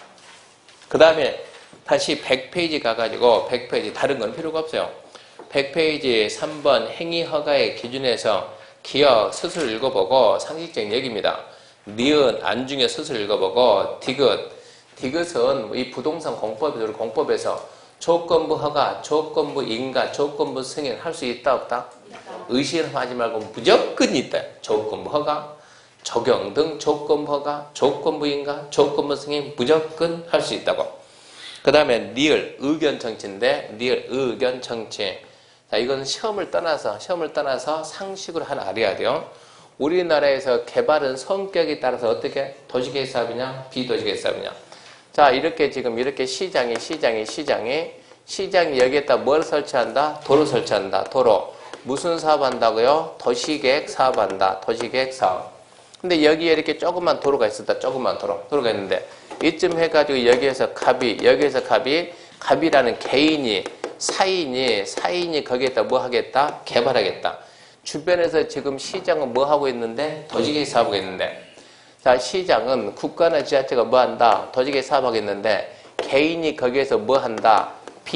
그 다음에 다시 백 페이지 가가지고 백 페이지 다른 건 필요가 없어요. 백 페이지 삼 번 행위허가의 기준에서 기억 스스로 읽어보고 상식적인 얘기입니다. 니은 안중에 스스로 읽어보고 디귿 디귿은 이 부동산 공법에서 공법에서 조건부 허가, 조건부 인가, 조건부 승인 할 수 있다 없다? 의심하지 말고 무조건 있다. 조건부 허가, 적용 등 조건부 허가, 조건부 인가, 조건부 승인 무조건 할 수 있다고. 그 다음에 니을 의견 청취인데 니을 의견 청취. 자, 이건 시험을 떠나서 시험을 떠나서 상식으로 하나 알아야 돼요. 우리나라에서 개발은 성격에 따라서 어떻게 도시계획 사업이냐, 비도시계획 사업이냐. 자, 이렇게 지금 이렇게 시장이 시장이 시장이 시장이 여기에다 뭘 설치한다? 도로 설치한다. 도로. 무슨 사업 한다고요? 도시계획 사업한다. 도시계획 사업. 근데 여기에 이렇게 조그만 도로가 있었다. 조그만 도로. 도로가 있는데 이쯤 해가지고 여기에서 갑이 여기에서 갑이 갑이라는 개인이 사인이 사인이 거기에다 뭐 하겠다? 개발하겠다. 주변에서 지금 시장은 뭐 하고 있는데? 도시계획 사업하고 있는데. 자, 시장은 국가나 지자체가 뭐 한다? 도시계획 사업하고 있는데 개인이 거기에서 뭐 한다?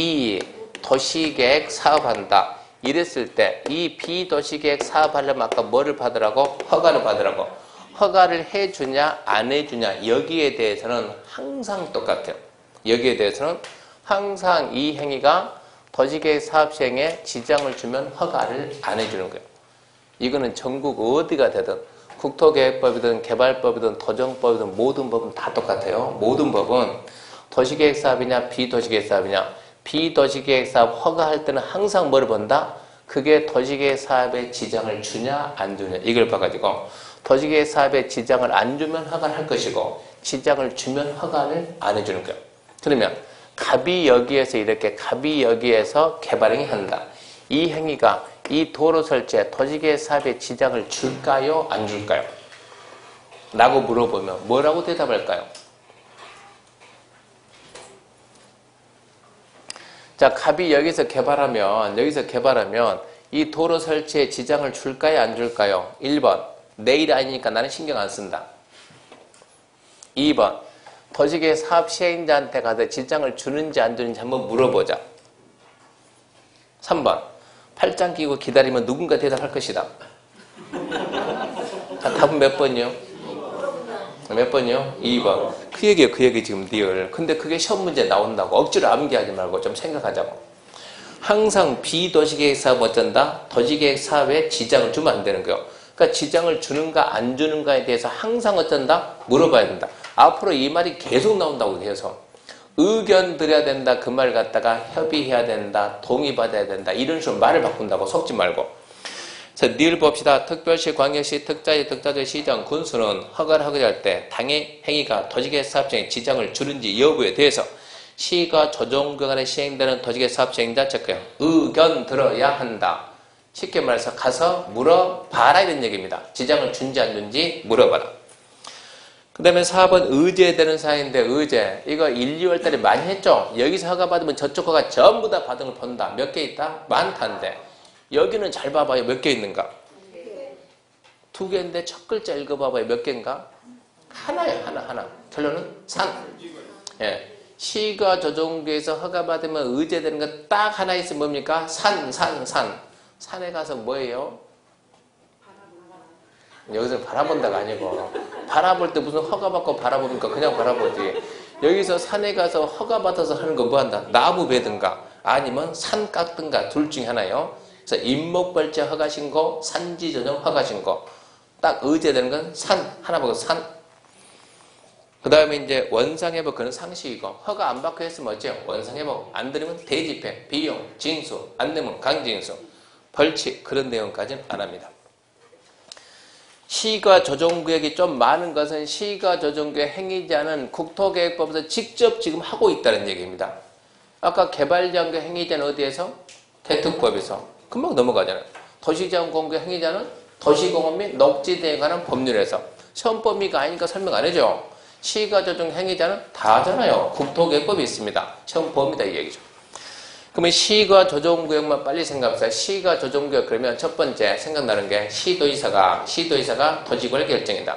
비도시계획 사업한다. 이랬을 때 이 비도시계획 사업하려면 아까 뭐를 받으라고? 허가를 받으라고. 허가를 해주냐 안 해주냐 여기에 대해서는 항상 똑같아요. 여기에 대해서는 항상 이 행위가 도시계획 사업 시행에 지장을 주면 허가를 안 해주는 거예요. 이거는 전국 어디가 되든 국토계획법이든 개발법이든 도정법이든 모든 법은 다 똑같아요. 모든 법은 도시계획 사업이냐 비도시계획 사업이냐. 비도시계획 사업 허가할 때는 항상 뭘 본다? 그게 도시계획 사업에 지장을 주냐 안 주냐 이걸 봐가지고 도시계획 사업에 지장을 안 주면 허가를 할 것이고 지장을 주면 허가를 안 해주는 거예요. 그러면 갑이 여기에서 이렇게 갑이 여기에서 개발행위 한다. 이 행위가 이 도로 설치에 도시계획 사업에 지장을 줄까요? 안 줄까요? 라고 물어보면 뭐라고 대답할까요? 자, 갑이 여기서 개발하면 여기서 개발하면 이 도로 설치에 지장을 줄까요? 안 줄까요? 일 번 내 일 아니니까 나는 신경 안 쓴다. 이 번 도시계획 사업 시행자한테 가서 지장을 주는지 안 주는지 한번 물어보자. 삼 번 팔짱 끼고 기다리면 누군가 대답할 것이다. 자, 답은 몇 번이요? 몇 번이요? 이 번. 그 얘기예요. 그 얘기 지금 리얼. 근데 그게 시험 문제 나온다고. 억지로 암기하지 말고 좀 생각하자고. 항상 비도시계획 사업 어쩐다? 도시계획 사업에 지장을 주면 안 되는 거예요. 그러니까 지장을 주는가 안 주는가에 대해서 항상 어쩐다? 물어봐야 된다. 앞으로 이 말이 계속 나온다고 계속. 의견 드려야 된다. 그 말 갖다가 협의해야 된다. 동의받아야 된다. 이런 식으로 말을 바꾼다고. 속지 말고. 자, 니을 봅시다. 특별시, 광역시, 특자시, 특자도 시장, 군수는 허가를 하게 할 때 당해 행위가 도시계획 사업장에 지장을 주는지 여부에 대해서 시가 조정구간에 시행되는 도시계획 사업 시행자 체크요. 의견 들어야 한다. 쉽게 말해서 가서 물어봐라 이런 얘기입니다. 지장을 준지 안 준지 물어봐라. 그 다음에 사 번 의제되는 사항인데 의제. 이거 일, 이월 달에 많이 했죠? 여기서 허가 받으면 저쪽 허가 전부 다 받은 걸 본다. 몇 개 있다? 많다는데. 여기는 잘 봐봐요. 몇 개 있는가? 두 개인데 첫 글자 읽어봐봐요. 몇 개인가? 하나예요. 하나 하나. 결론은 산. 예. 시가 조정구에서 허가받으면 의제되는 거 딱 하나 있으면 뭡니까? 산, 산, 산. 산에 가서 뭐예요? 여기서 바라본다가 아니고 바라볼 때 무슨 허가받고 바라봅니까? 그냥 바라보지. 여기서 산에 가서 허가받아서 하는 거 뭐한다? 나무 베든가 아니면 산 깎든가 둘 중에 하나예요. 그래서 임목벌제 허가신고, 산지조정 허가신고. 딱 의제되는 건 산, 하나 보고 산. 그 다음에 이제 원상회복, 그건 상식이고, 허가 안 받고 했으면 어째요? 원상회복. 안 들으면 대집행, 비용, 징수, 안 되면 강징수, 벌칙, 그런 내용까지는 안 합니다. 시가 조정구역이 좀 많은 것은 시가 조정구역 행위자는 국토계획법에서 직접 지금 하고 있다는 얘기입니다. 아까 개발장구 행위자는 어디에서? 대특법에서 금방 넘어가잖아요. 도시재원 공개 행위자는 도시공업 및 녹지대에 관한 법률에서 시험 범위가 아니니까 설명 안 해줘. 시가 조정 행위자는 다 하잖아요. 국토개법이 있습니다. 시험 범위다 이 얘기죠. 그러면 시가 조정구역만 빨리 생각합시다. 시가 조정구역 그러면 첫 번째 생각나는 게 시도의사가 시도의사가 도지구를 결정이다.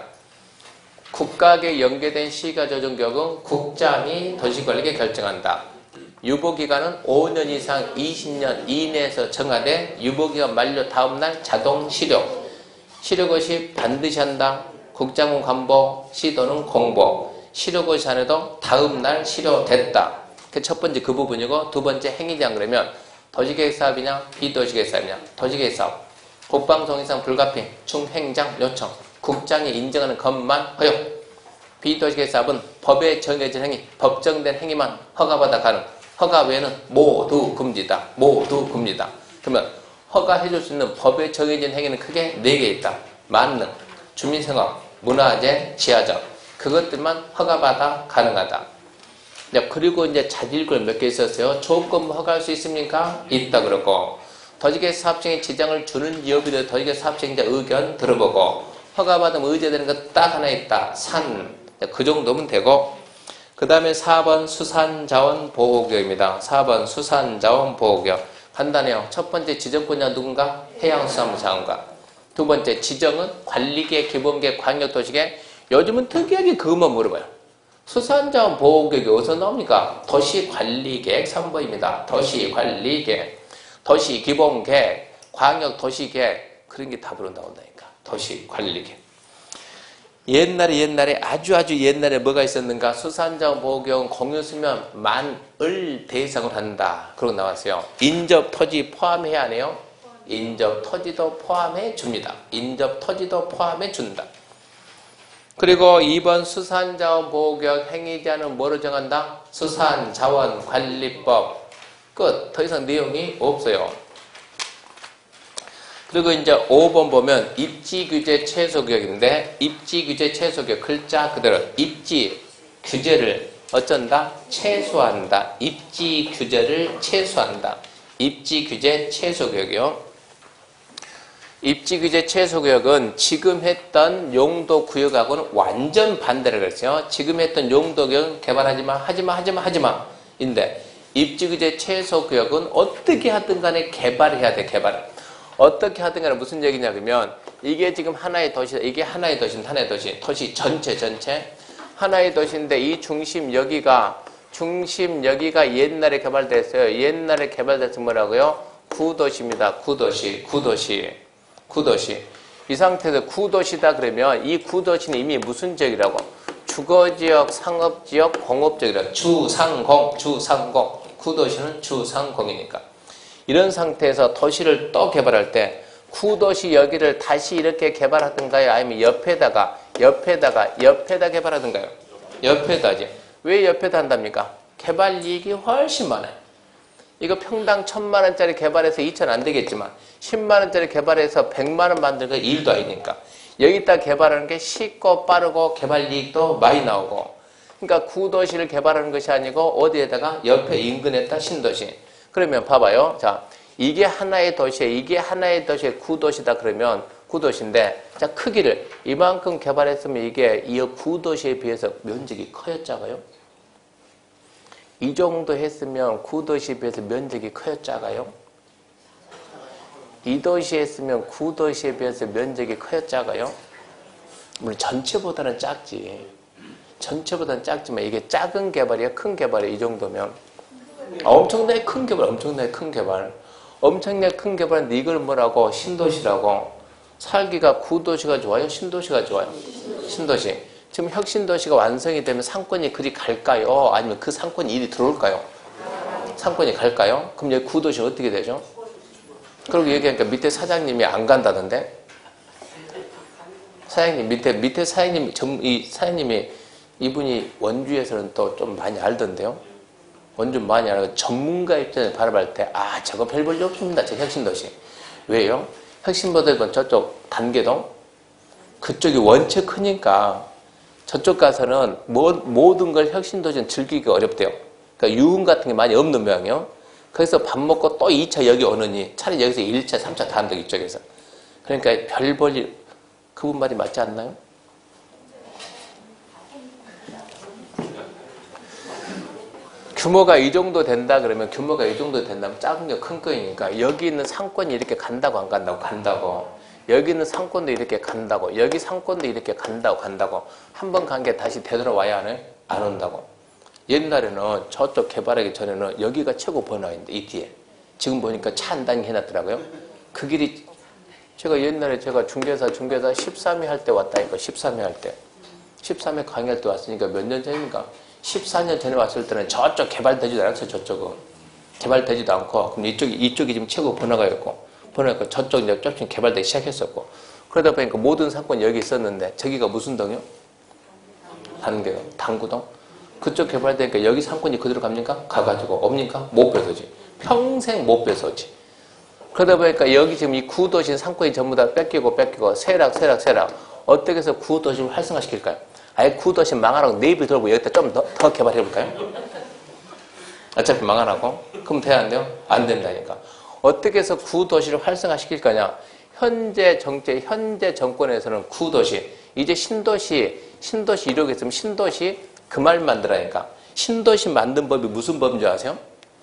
국가에 연계된 시가 조정구역은 국장이 도시관리에 결정한다. 유보기간은 오 년 이상 이십 년 이내에서 정하되 유보기간 만료 다음날 자동 실효. 실효것이 반드시 한다. 국장은 관보, 시도는 공보. 실효것이 안 해도 다음날 실효됐다. 그 첫 번째 그 부분이고 두 번째 행위장 그러면 도시계획사업이냐 비도시계획사업이냐. 도시계획사업. 국방성의상 불가피 중행장 요청. 국장이 인정하는 것만 허용. 비도시계획사업은 법에 정해진 행위, 법정된 행위만 허가받아 가능. 허가 외에는 모두 금지다. 모두 금지다. 그러면 허가해줄 수 있는 법에 정해진 행위는 크게 네 개 있다. 만능, 주민생활, 문화재, 지하적. 그것들만 허가받아 가능하다. 그리고 이제 자질글 몇 개 있었어요. 조건 허가할 수 있습니까? 있다 그러고. 도시계획 사업장에 지장을 주는 여부에 도시계획 사업장자 의견 들어보고. 허가받으면 의제되는 것 딱 하나 있다. 산. 그 정도면 되고. 그 다음에 사 번 수산자원보호구역입니다. 사 번 수산자원보호구역. 간단해요. 첫 번째 지정권자 누군가? 해양수산부 장관. 두 번째 지정은 관리계, 기본계, 광역도시계. 요즘은 특이하게 그것만 물어봐요. 수산자원보호구역이 어디서 나옵니까? 도시관리계획 삼 번입니다. 도시관리계획, 도시기본계획, 광역도시계획. 그런 게 답으로 나온다니까. 도시관리계획. 옛날에 옛날에 아주 아주 옛날에 뭐가 있었는가? 수산자원보호구역은 공유수면 만을 대상으로 한다. 그러고 나왔어요. 인접토지 포함해야 하네요. 인접토지도 포함해 줍니다. 인접토지도 포함해 준다. 그리고 이 번 수산자원보호구역 행위자는 뭐로 정한다? 수산자원관리법. 끝. 더 이상 내용이 없어요. 그리고 이제 오 번 보면 입지규제 최소구역인데 입지규제 최소구역 글자 그대로 입지 규제를 어쩐다? 최소한다. 입지규제를 최소한다. 입지규제 최소구역이요. 입지규제 최소구역은 지금 했던 용도구역하고는 완전 반대를 그랬어요. 지금 했던 용도구역은 개발하지마 하지마 하지마 하지마 인데 입지규제 최소구역은 어떻게 하든 간에 개발해야 돼. 개발을. 어떻게 하든 간에 무슨 얘기냐 그러면 이게 지금 하나의 도시다. 이게 하나의 도시는 하나의 도시. 도시 전체 전체 하나의 도시인데 이 중심 여기가 중심 여기가 옛날에 개발됐어요. 옛날에 개발돼서 뭐라고요? 구도시입니다. 구도시. 구도시. 구도시. 이 상태에서 구도시다 그러면 이 구도시는 이미 무슨 지역이라고? 주거지역, 상업지역, 공업지역이라고. 주상공. 주상공. 구도시는 주상공이니까. 이런 상태에서 도시를 또 개발할 때 구도시 여기를 다시 이렇게 개발하든가요? 아니면 옆에다가 옆에다가 옆에다 개발하든가요? 옆에다지. 왜 옆에다 한답니까? 개발 이익이 훨씬 많아요. 이거 평당 천만 원짜리 개발해서 이천 안 되겠지만 십만 원짜리 개발해서 백만 원 만드는 거 일도 아니니까 여기다 개발하는 게 쉽고 빠르고 개발 이익도 많이 나오고. 그러니까 구도시를 개발하는 것이 아니고 어디에다가 옆에 인근에다 신도시. 그러면 봐봐요. 자, 이게 하나의 도시에, 이게 하나의 도시의 구도시다 그러면 구도시인데, 자, 크기를 이만큼 개발했으면 이게 이 구도시에 비해서 면적이 커요, 작아요? 이 정도 했으면 구도시에 비해서 면적이 커요, 작아요? 이 도시에 했으면 구도시에 비해서 면적이 커요, 작아요? 물론 전체보다는 작지. 전체보다는 작지만 이게 작은 개발이야, 큰 개발이야, 이 정도면. 엄청나게 큰 개발, 엄청나게 큰 개발. 엄청나게 큰 개발인데 이걸 뭐라고? 신도시라고. 살기가 구도시가 좋아요? 신도시가 좋아요? 신도시. 지금 혁신도시가 완성이 되면 상권이 그리 갈까요? 아니면 그 상권이 이리 들어올까요? 상권이 갈까요? 그럼 여기 구도시 어떻게 되죠? 그리고 얘기하니까 밑에 사장님이 안 간다던데? 사장님, 밑에, 밑에 사장님, 이 사장님이 이분이 원주에서는 또 좀 많이 알던데요? 원주 많이 알고 전문가 입장에서 바라볼 때, 아, 저거 별 볼 일 없습니다. 저 혁신도시. 왜요? 혁신모델은 저쪽 단계동? 그쪽이 원체 크니까 저쪽 가서는 모, 모든 걸 혁신도시는 즐기기가 어렵대요. 그러니까 유흥 같은 게 많이 없는 모양이요. 거기서 밥 먹고 또 이 차 여기 오느니 차라리 여기서 일 차, 삼 차 다 한다 이쪽에서. 그러니까 별 볼 일, 그분 말이 맞지 않나요? 규모가 이 정도 된다 그러면 규모가 이 정도 된다면 작은 게 큰 거니까 여기 있는 상권이 이렇게 간다고 안 간다고? 간다고. 여기 있는 상권도 이렇게 간다고. 여기 상권도 이렇게 간다고 간다고. 한 번 간 게 다시 되돌아와야 안 해? 안 온다고. 옛날에는 저쪽 개발하기 전에는 여기가 최고 번화인데 이 뒤에. 지금 보니까 차 한 단위 해놨더라고요. 그 길이 제가 옛날에 제가 중개사 중개사 십삼 회 할 때 왔다니까. 십삼 회 할 때. 십삼 회 강의할 때 왔으니까 몇 년 전입니까? 십사 년 전에 왔을 때는 저쪽 개발되지도 않았어요. 저쪽은. 개발되지도 않고 그럼 이쪽이 이쪽이 지금 최고 번화가였고 번화가 저쪽 이제 조금 개발되기 시작했었고 그러다 보니까 모든 상권이 여기 있었는데 저기가 무슨 동이요? 단계요. 당구동. 그쪽 개발되니까 여기 상권이 그대로 갑니까? 가가지고 없니까? 못 뺏어지. 평생 못 뺏어지. 그러다 보니까 여기 지금 이 구도시 상권이 전부 다 뺏기고 뺏기고 세락 세락 세락 어떻게 해서 구도시를 활성화시킬까요? 아예 구도시 망하라고 네이비 들고 여기다 좀 더 더 개발해볼까요? 어차피 망하라고? 그럼 돼야 안 돼요? 안 된다니까. 어떻게 해서 구도시를 활성화시킬 거냐? 현재 정체, 현재 정권에서는 구도시, 이제 신도시, 신도시 이러고 있으면 신도시 그 말 만들라니까. 신도시 만든 법이 무슨 법인 줄 아세요?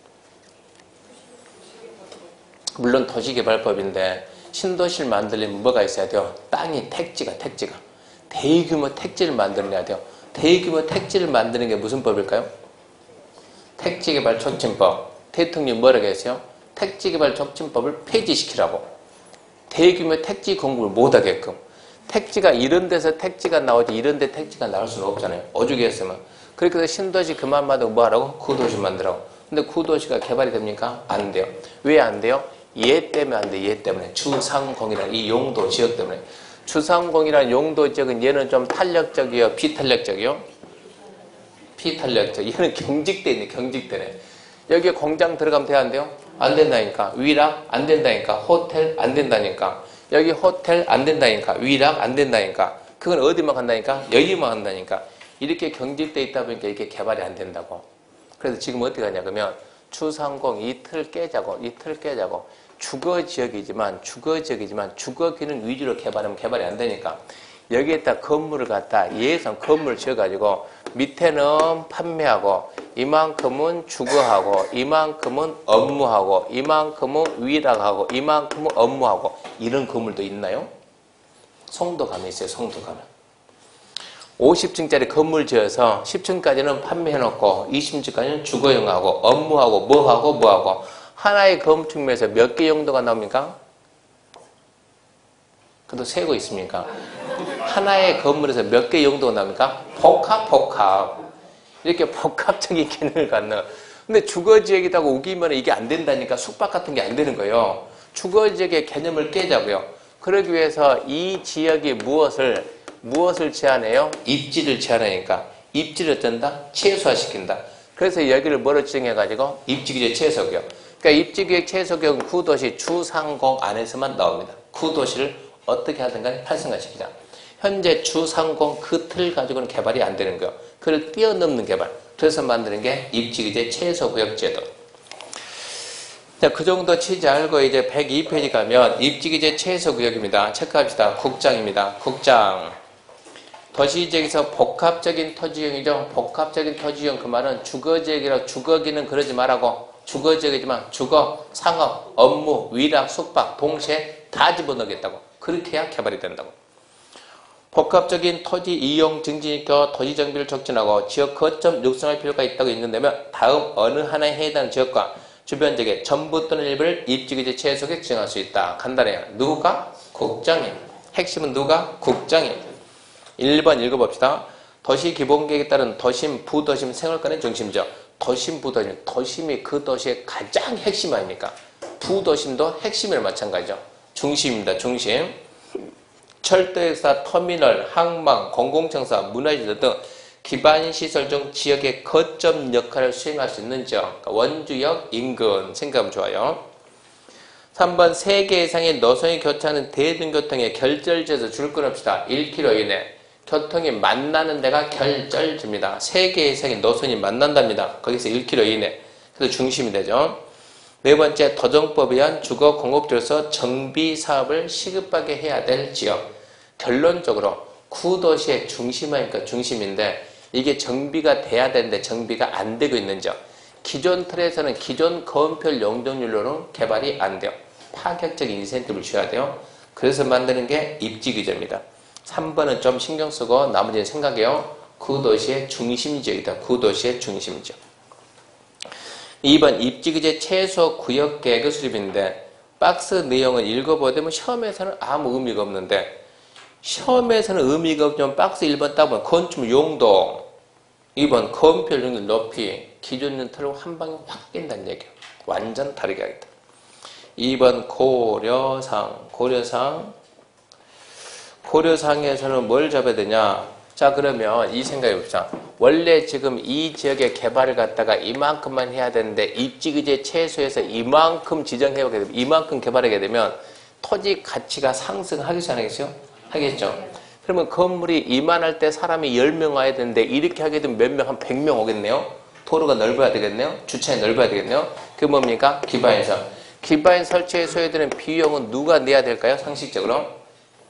물론 도시개발법인데 신도시를 만들려면 뭐가 있어야 돼요? 땅이 택지가 택지가. 대규모 택지를 만들어내야 돼요. 대규모 택지를 만드는 게 무슨 법일까요? 택지개발 촉진법. 대통령이 뭐라고 했어요? 택지개발 촉진법을 폐지시키라고. 대규모 택지 공급을 못하게끔. 택지가 이런 데서 택지가 나오지 이런 데 택지가 나올 수는 없잖아요. 오죽 했으면. 그렇게 해서 신도시 그만 만들고 뭐 하라고? 구도시 만들라고. 근데 구도시가 개발이 됩니까? 안 돼요. 왜 안 돼요? 얘 때문에 안 돼. 얘 때문에. 주상공이라는 이 용도 지역 때문에. 주상공이라는 용도 지역은 얘는 좀 탄력적이요? 비탄력적이요? 비탄력적. 얘는 경직돼 있네. 경직되네. 여기에 공장 들어가면 돼야 안 돼요? 안 된다니까. 위락 안 된다니까. 호텔 안 된다니까. 여기 호텔 안 된다니까. 위락 안 된다니까. 그건 어디만 간다니까? 여기만 간다니까. 이렇게 경직돼 있다 보니까 이렇게 개발이 안 된다고. 그래서 지금 어떻게 하냐 그러면 주상공 이 틀 깨자고 이 틀 깨자고 주거지역이지만 주거지역이지만 주거기능 위주로 개발하면 개발이 안 되니까 여기에다 건물을 갖다 예산 건물을 지어가지고 밑에는 판매하고 이만큼은 주거하고 이만큼은 업무하고 이만큼은 위락하고 이만큼은 업무하고 이런 건물도 있나요? 송도 가면 있어요. 송도 가면. 오십 층짜리 건물 지어서 십 층까지는 판매해놓고 이십 층까지는 주거용하고 업무하고 뭐하고 뭐하고 하나의 건축물에서 몇 개 용도가 나옵니까? 그래도 세고 있습니까? 하나의 건물에서 몇 개 용도가 나옵니까? 복합 복합 이렇게 복합적인 기능을 갖는. 근데 주거지역이라고 우기면 이게 안 된다니까 숙박 같은 게 안 되는 거예요. 주거지역의 개념을 깨자고요. 그러기 위해서 이 지역이 무엇을 무엇을 제한해요? 입지를 제한하니까 입지를 어쩐다? 최소화시킨다. 그래서 여기를 뭐로 지정해가지고 입지규제 최소구역. 그러니까 입지규제 최소구역은 구도시 주상공 안에서만 나옵니다. 구도시를 어떻게 하든 간에 활성화시키자. 현재 주상공 그 틀 가지고는 개발이 안 되는 거예요. 그걸 뛰어넘는 개발. 그래서 만드는 게 입지규제 최소구역 제도. 자, 그 정도 취지 알고 이제 백이 페이지 가면 입지규제 최소구역입니다. 체크합시다. 국장입니다. 국장. 도시지역에서 복합적인 토지형이죠. 복합적인 토지형 그 말은 주거지역이라 주거기는 그러지 말라고. 주거지역이지만 주거, 상업, 업무, 위락, 숙박 동시에 다 집어넣겠다고. 그렇게 해야 개발이 된다고. 복합적인 토지 이용 증진시켜 도시정비를 촉진하고 지역 거점 육성할 필요가 있다고 있는데면 다음 어느 하나에 해당하는 지역과 주변 지역의 전부 또는 일부를 입지규제 최소구역 지정할 수 있다. 간단해요. 누가? 국장이. 핵심은 누가? 국장이. 일 번 읽어봅시다. 도시기본계획에 따른 도심, 부도심 생활권의 중심죠. 도심, 부도심. 도심이 그 도시의 가장 핵심 아닙니까? 부도심도 핵심이랑 마찬가지죠. 중심입니다. 중심. 철도역사, 터미널, 항만, 공공청사, 문화시설 등 기반시설 중 지역의 거점 역할을 수행할 수 있는 지역. 그러니까 원주역, 인근. 생각하면 좋아요. 삼 번 세 개 이상의 노선이 교차하는 대중교통의 결절지에서 줄 끊읍시다. 일 킬로미터 이내. 교통이 만나는 데가 결절지입니다. 세 개 이상의 노선이 만난답니다. 거기서 일 킬로미터 이내. 그래서 중심이 되죠. 네 번째, 도정법에 의한 주거 공업지로서 정비 사업을 시급하게 해야 될 지역. 결론적으로 구도시의 중심이니까 중심인데 이게 정비가 돼야 되는데 정비가 안 되고 있는 점. 기존 틀에서는 기존 건폐율 용적률로는 개발이 안 돼요. 파격적인 인센티브를 줘야 돼요. 그래서 만드는 게 입지규제입니다. 삼 번은 좀 신경 쓰고 나머지는 생각해요. 구도시의 중심지역이다. 구도시의 중심지역. 이 번 입지규제 최소 구역 계획 수립인데 박스 내용을 읽어보면 시험에서는 아무 의미가 없는데 시험에서는 의미가 없지만 박스 일 번 따보면 건축 용도, 이 번 건폐율 용도 높이, 기존 틀을 한 방에 확 깬다는 얘기예요. 완전 다르게 하겠다. 이 번 고려상, 고려상, 고려상에서는 뭘 잡아야 되냐? 자, 그러면 이 생각해 봅시다. 원래 지금 이 지역의 개발을 갖다가 이만큼만 해야 되는데 입지규제 최소에서 이만큼 지정해오게 되면, 이만큼 개발하게 되면 토지 가치가 상승하겠죠, 안 하겠죠? 하겠죠. 그러면 건물이 이만할 때 사람이 열 명 와야 되는데 이렇게 하게 되면 몇 명, 한 백 명 오겠네요. 도로가 넓어야 되겠네요. 주차장이 넓어야 되겠네요. 그게 뭡니까? 기반에서. 기반 설치에 소요되는 비용은 누가 내야 될까요? 상식적으로.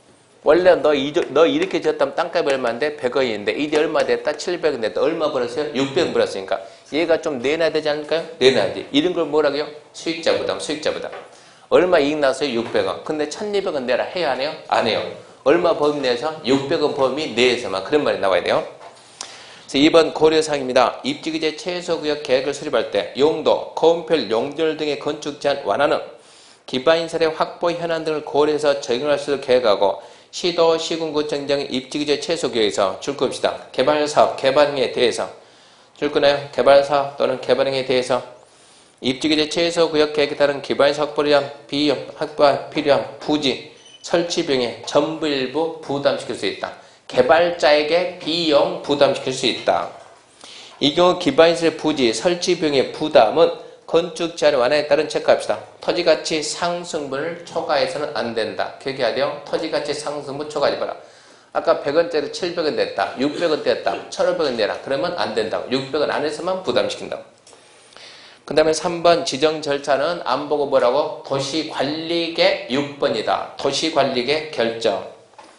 원래 너, 이, 너 이렇게 지었다면 땅값이 얼마인데? 백 원인데 이제 얼마 됐다? 칠백 원 됐다. 얼마 벌었어요? 육백 원 벌었으니까 얘가 좀 내놔야 되지 않을까요? 내놔야지. 이런 걸 뭐라고요? 수익자 부담, 수익자 부담. 얼마 이익 났어요? 육백 원. 근데 천이백 원 내라 해야 안 해요? 안 해요. 얼마 범위 내에서? 육백 원 범위 내에서만. 그런 말이 나와야 돼요. 그래서 이 번 고려사항입니다. 입지규제 최소구역 계획을 수립할 때 용도, 건폐율, 용적률 등의 건축 제한 완화는 기반인설의 확보 현안 등을 고려해서 적용할 수 있도록 계획하고 시도, 시군구청 등 입지규제 최소구역에서 줄 겁시다. 개발사업, 개발행위에 대해서 줄 거나요? 개발사업 또는 개발행위에 대해서 입지규제 최소구역 계획에 따른 기반인설 확보를 위한 비용, 확보가 필요한 부지, 설치 비용에 전부 일부 부담시킬 수 있다. 개발자에게 비용 부담시킬 수 있다. 이 경우 기반인설의 부지, 설치 비용의 부담은 건축 제한 완화에 따른 체크합시다. 토지가치 상승분을 초과해서는 안 된다. 기억해야 돼요. 토지가치 상승분 초과하지 마라. 아까 백 원짜리 칠백 원 냈다. 육백 원 냈다. 천오백 원 내라. 그러면 안 된다고. 육백 원 안에서만 부담시킨다고. 그 다음에 삼 번 지정 절차는 안 보고 뭐라고? 도시관리계 육 번이다. 도시관리계 결정.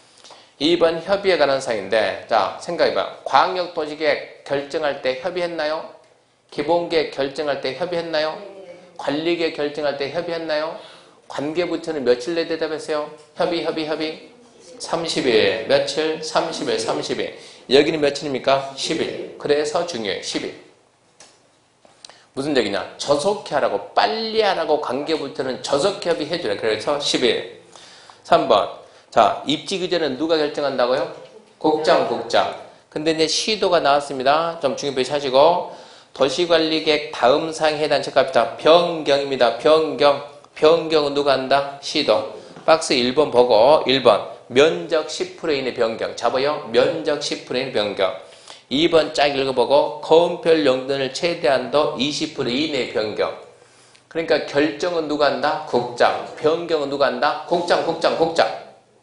이 번 협의에 관한 사항인데 자 생각해봐. 광역도시계획 결정할 때 협의했나요? 기본계획 결정할 때 협의했나요? 관리계획 결정할 때 협의했나요? 관계부처는 며칠 내에 대답했어요? 협의 협의 협의 삼십 일. 며칠? 삼십 일 삼십 일. 여기는 며칠입니까? 십 일. 그래서 중요해. 십 일. 무슨 얘기냐? 저속히 하라고 빨리 하라고 관계부처는 저속히 협의해주라. 그래서 십 일. 삼 번. 자, 입지규제는 누가 결정한다고요? 국장, 국장. 근데 이제 시도가 나왔습니다. 좀 중요시 하시고 도시관리계획 다음 사항에 해당 체크합시다. 변경입니다. 변경. 변경은 누가 한다? 시도. 박스 일 번 보고 일 번 면적 십 퍼센트 이내 변경. 잡아요. 면적 십 퍼센트 이내 변경. 이 번 짝 읽어보고 건폐율 용도를 최대한도 이십 퍼센트 이내 변경. 그러니까 결정은 누가 한다? 국장. 변경은 누가 한다? 국장, 국장, 국장.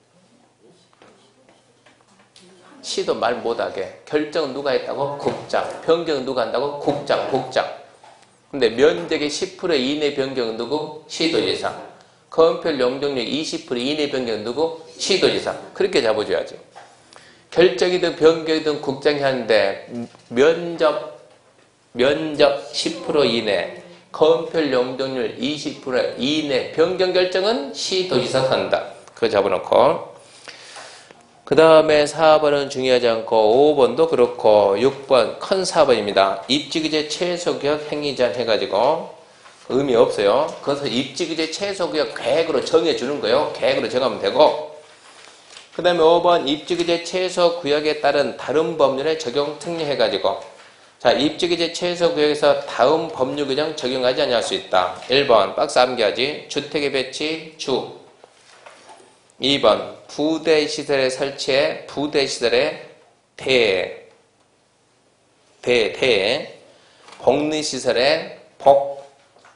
시도 말 못하게. 결정은 누가 했다고? 국장. 변경은 누가 한다고? 국장, 국장. 근데 면적의 십 퍼센트 이내 변경은 누구? 시도지사. 건폐율 용적률 이십 퍼센트 이내 변경은 누구? 시도지사. 그렇게 잡아줘야지. 결정이든 변경이든 국장이 하는데 면적, 면적 십 퍼센트 이내, 건폐율 용적률 이십 퍼센트 이내 변경 결정은 시도지사가 한다. 그거 잡아놓고 그 다음에 사 번은 중요하지 않고 오 번도 그렇고 육 번 큰 사 번입니다. 입지규제 최소구역 행위제한 해가지고 의미 없어요. 그것을 입지규제 최소구역 계획으로 정해주는 거예요. 계획으로 정하면 되고 그 다음에 오 번 입지규제 최소구역에 따른 다른 법률에 적용 특례해가지고 자 입지규제 최소구역에서 다음 법률 규정 적용하지 않을 수 있다. 일 번 박스 암기하지. 주택의 배치 주 이 번 부대시설의 설치에 부대시설의 대, 대, 대 복리시설의 복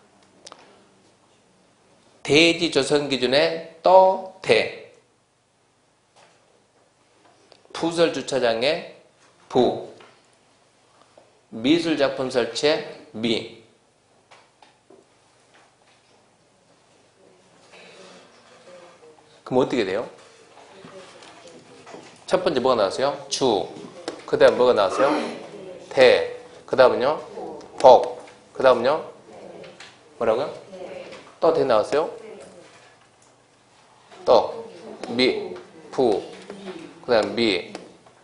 대지조성기준의 또, 대 부설주차장의 부 미술작품 설치의 미 그럼 어떻게 돼요? 첫 번째 뭐가 나왔어요? 주. 그 다음 뭐가 나왔어요? 대. 그 다음은요? 복. 그 다음은요? 뭐라고요? 또 대 나왔어요? 또. 미. 부. 그 다음 미.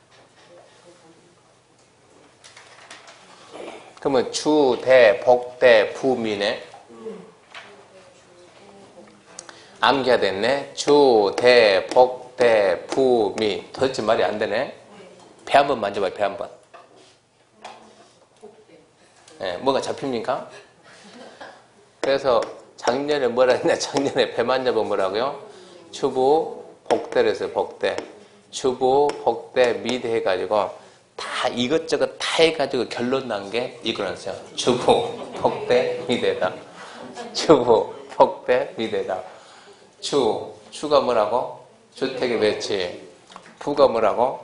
그러면 주, 대, 복, 대, 부, 미네. 암기가 됐네. 주, 대, 복, 대, 부, 미. 도대체 말이 안 되네. 배 한번 만져봐요. 배 한번. 네, 뭐가 잡힙니까? 그래서 작년에 뭐라 했냐. 작년에 배 만져보면 뭐라고요? 추부, 복대를 했어요. 복대. 추부, 복대, 미대 해가지고 다 이것저것 다 해가지고 결론 난 게 이거였어요. 추부, 복대, 미대다. 추부, 복대, 미대다. 추, 추가 뭐라고? 주택의 배치. 부가 뭐라고?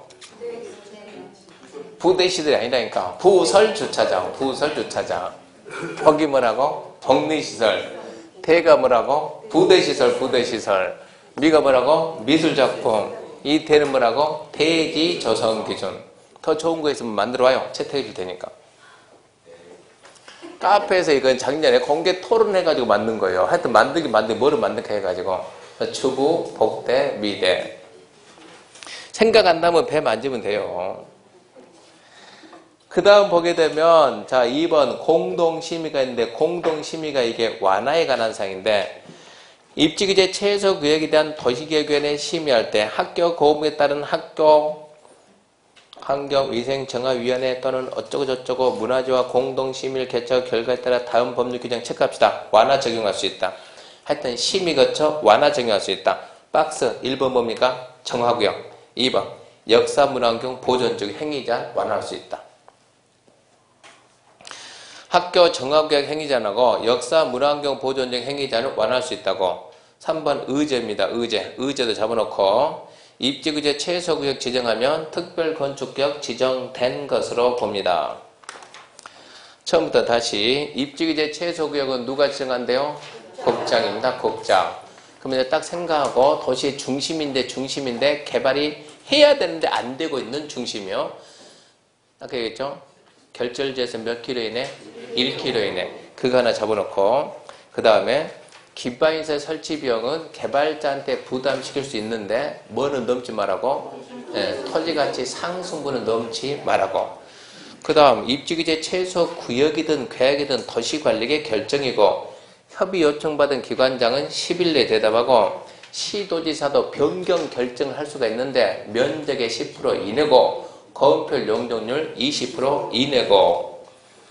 부대시설이 아니라니까. 부설 주차장, 부설 주차장. 복이 뭐라고? 복리시설. 대가 뭐라고? 부대시설, 부대시설. 미가 뭐라고? 미술작품. 이 대는 뭐라고? 대지 조성 기준. 더 좋은 거 있으면 만들어 와요. 채택해 줄 테니까. 카페에서 이건 작년에 공개 토론해가지고 만든 거예요. 하여튼 만들기 만들기 뭐를 만들까 해가지고. 추부, 복대, 미대. 생각 안 나면 배 만지면 돼요. 그 다음 보게 되면, 자, 이 번 공동심의가 있는데, 공동심의가 이게 완화에 관한 사항인데, 입지규제 최소구역에 대한 도시계획위원회 심의할 때 학교 고음에 따른 학교 환경위생정화위원회 또는 어쩌고저쩌고 문화재와 공동심의를 개최 결과에 따라 다음 법률 규정 체크합시다. 완화 적용할 수 있다. 하여튼 심의 거쳐 완화 적용할 수 있다. 박스 일 번 뭡니까? 정화구역. 이 번 역사문화환경 보존적 행위자 완화할 수 있다. 학교 정화구역 행위자하고 역사문화환경 보존적 행위자는 완화할 수 있다고. 삼 번 의제입니다. 의제. 의제도 잡아놓고 입지규제 최소구역 지정하면 특별건축구역 지정된 것으로 봅니다. 처음부터 다시 입지규제 최소구역은 누가 지정한대요? 국장입니다. 국장. 그러면 이제 딱 생각하고 도시의 중심인데 중심인데 개발이 해야 되는데 안 되고 있는 중심이요. 아까 얘기했죠? 결절지에서 몇 킬로 이내? 일 킬로 이내. 그거 하나 잡아놓고 그 다음에 기반시설 설치 비용은 개발자한테 부담시킬 수 있는데 뭐는 넘지 말라고? 예, 토지가치 상승분은 넘지 말라고. 그 다음 입지규제 최소 구역이든 계획이든 도시관리의 결정이고 협의 요청받은 기관장은 십 일 내에 대답하고 시도지사도 변경 결정을 할 수가 있는데 면적의 십 퍼센트 이내고 거음표 용적률 이십 퍼센트 이내고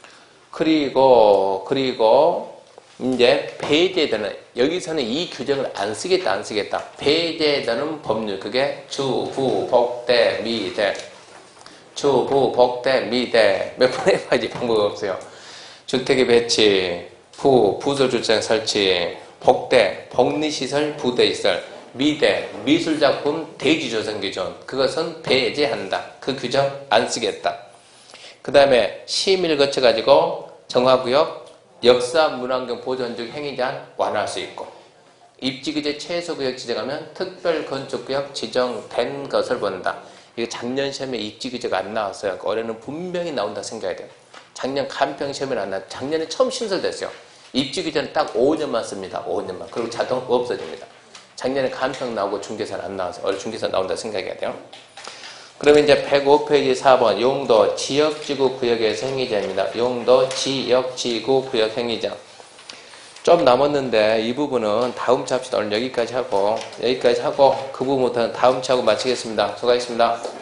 그리고 그리고 이제 배제되는 여기서는 이 규정을 안 쓰겠다 안 쓰겠다 배제되는 법률 그게 주부 복대 미대 주부 복대 미대 몇 번 해봐야지 방법이 없어요. 주택의 배치 부 부설주차장 설치 복대 복리시설 부대시설 미대 미술작품 대지조성 기준 그것은 배제한다. 그 규정 안 쓰겠다. 그 다음에 심의를 거쳐가지고 정화구역 역사문화환경 보존적 행위자는 완화할 수 있고 입지규제 최소구역 지정하면 특별건축구역 지정된 것을 본다. 이거 작년 시험에 입지규제가 안 나왔어요. 올해는 분명히 나온다 생각해야 돼요. 작년 간평 시험에 안 나왔어요. 작년에 처음 신설됐어요. 입지규제는 딱 오 년만 씁니다. 오 년만. 그리고 자동 없어집니다. 작년에 간평 나오고 중개산 안 나와서 올해 중개산 나온다 생각해야 돼요. 그러면 이제 백오 페이지 사 번 용도 지역지구 구역에서 행위자입니다. 용도 지역지구 구역 행위자. 좀 남았는데 이 부분은 다음 차 합시다. 오늘 여기까지 하고 여기까지 하고 그 부분부터는 다음 차 하고 마치겠습니다. 수고하셨습니다.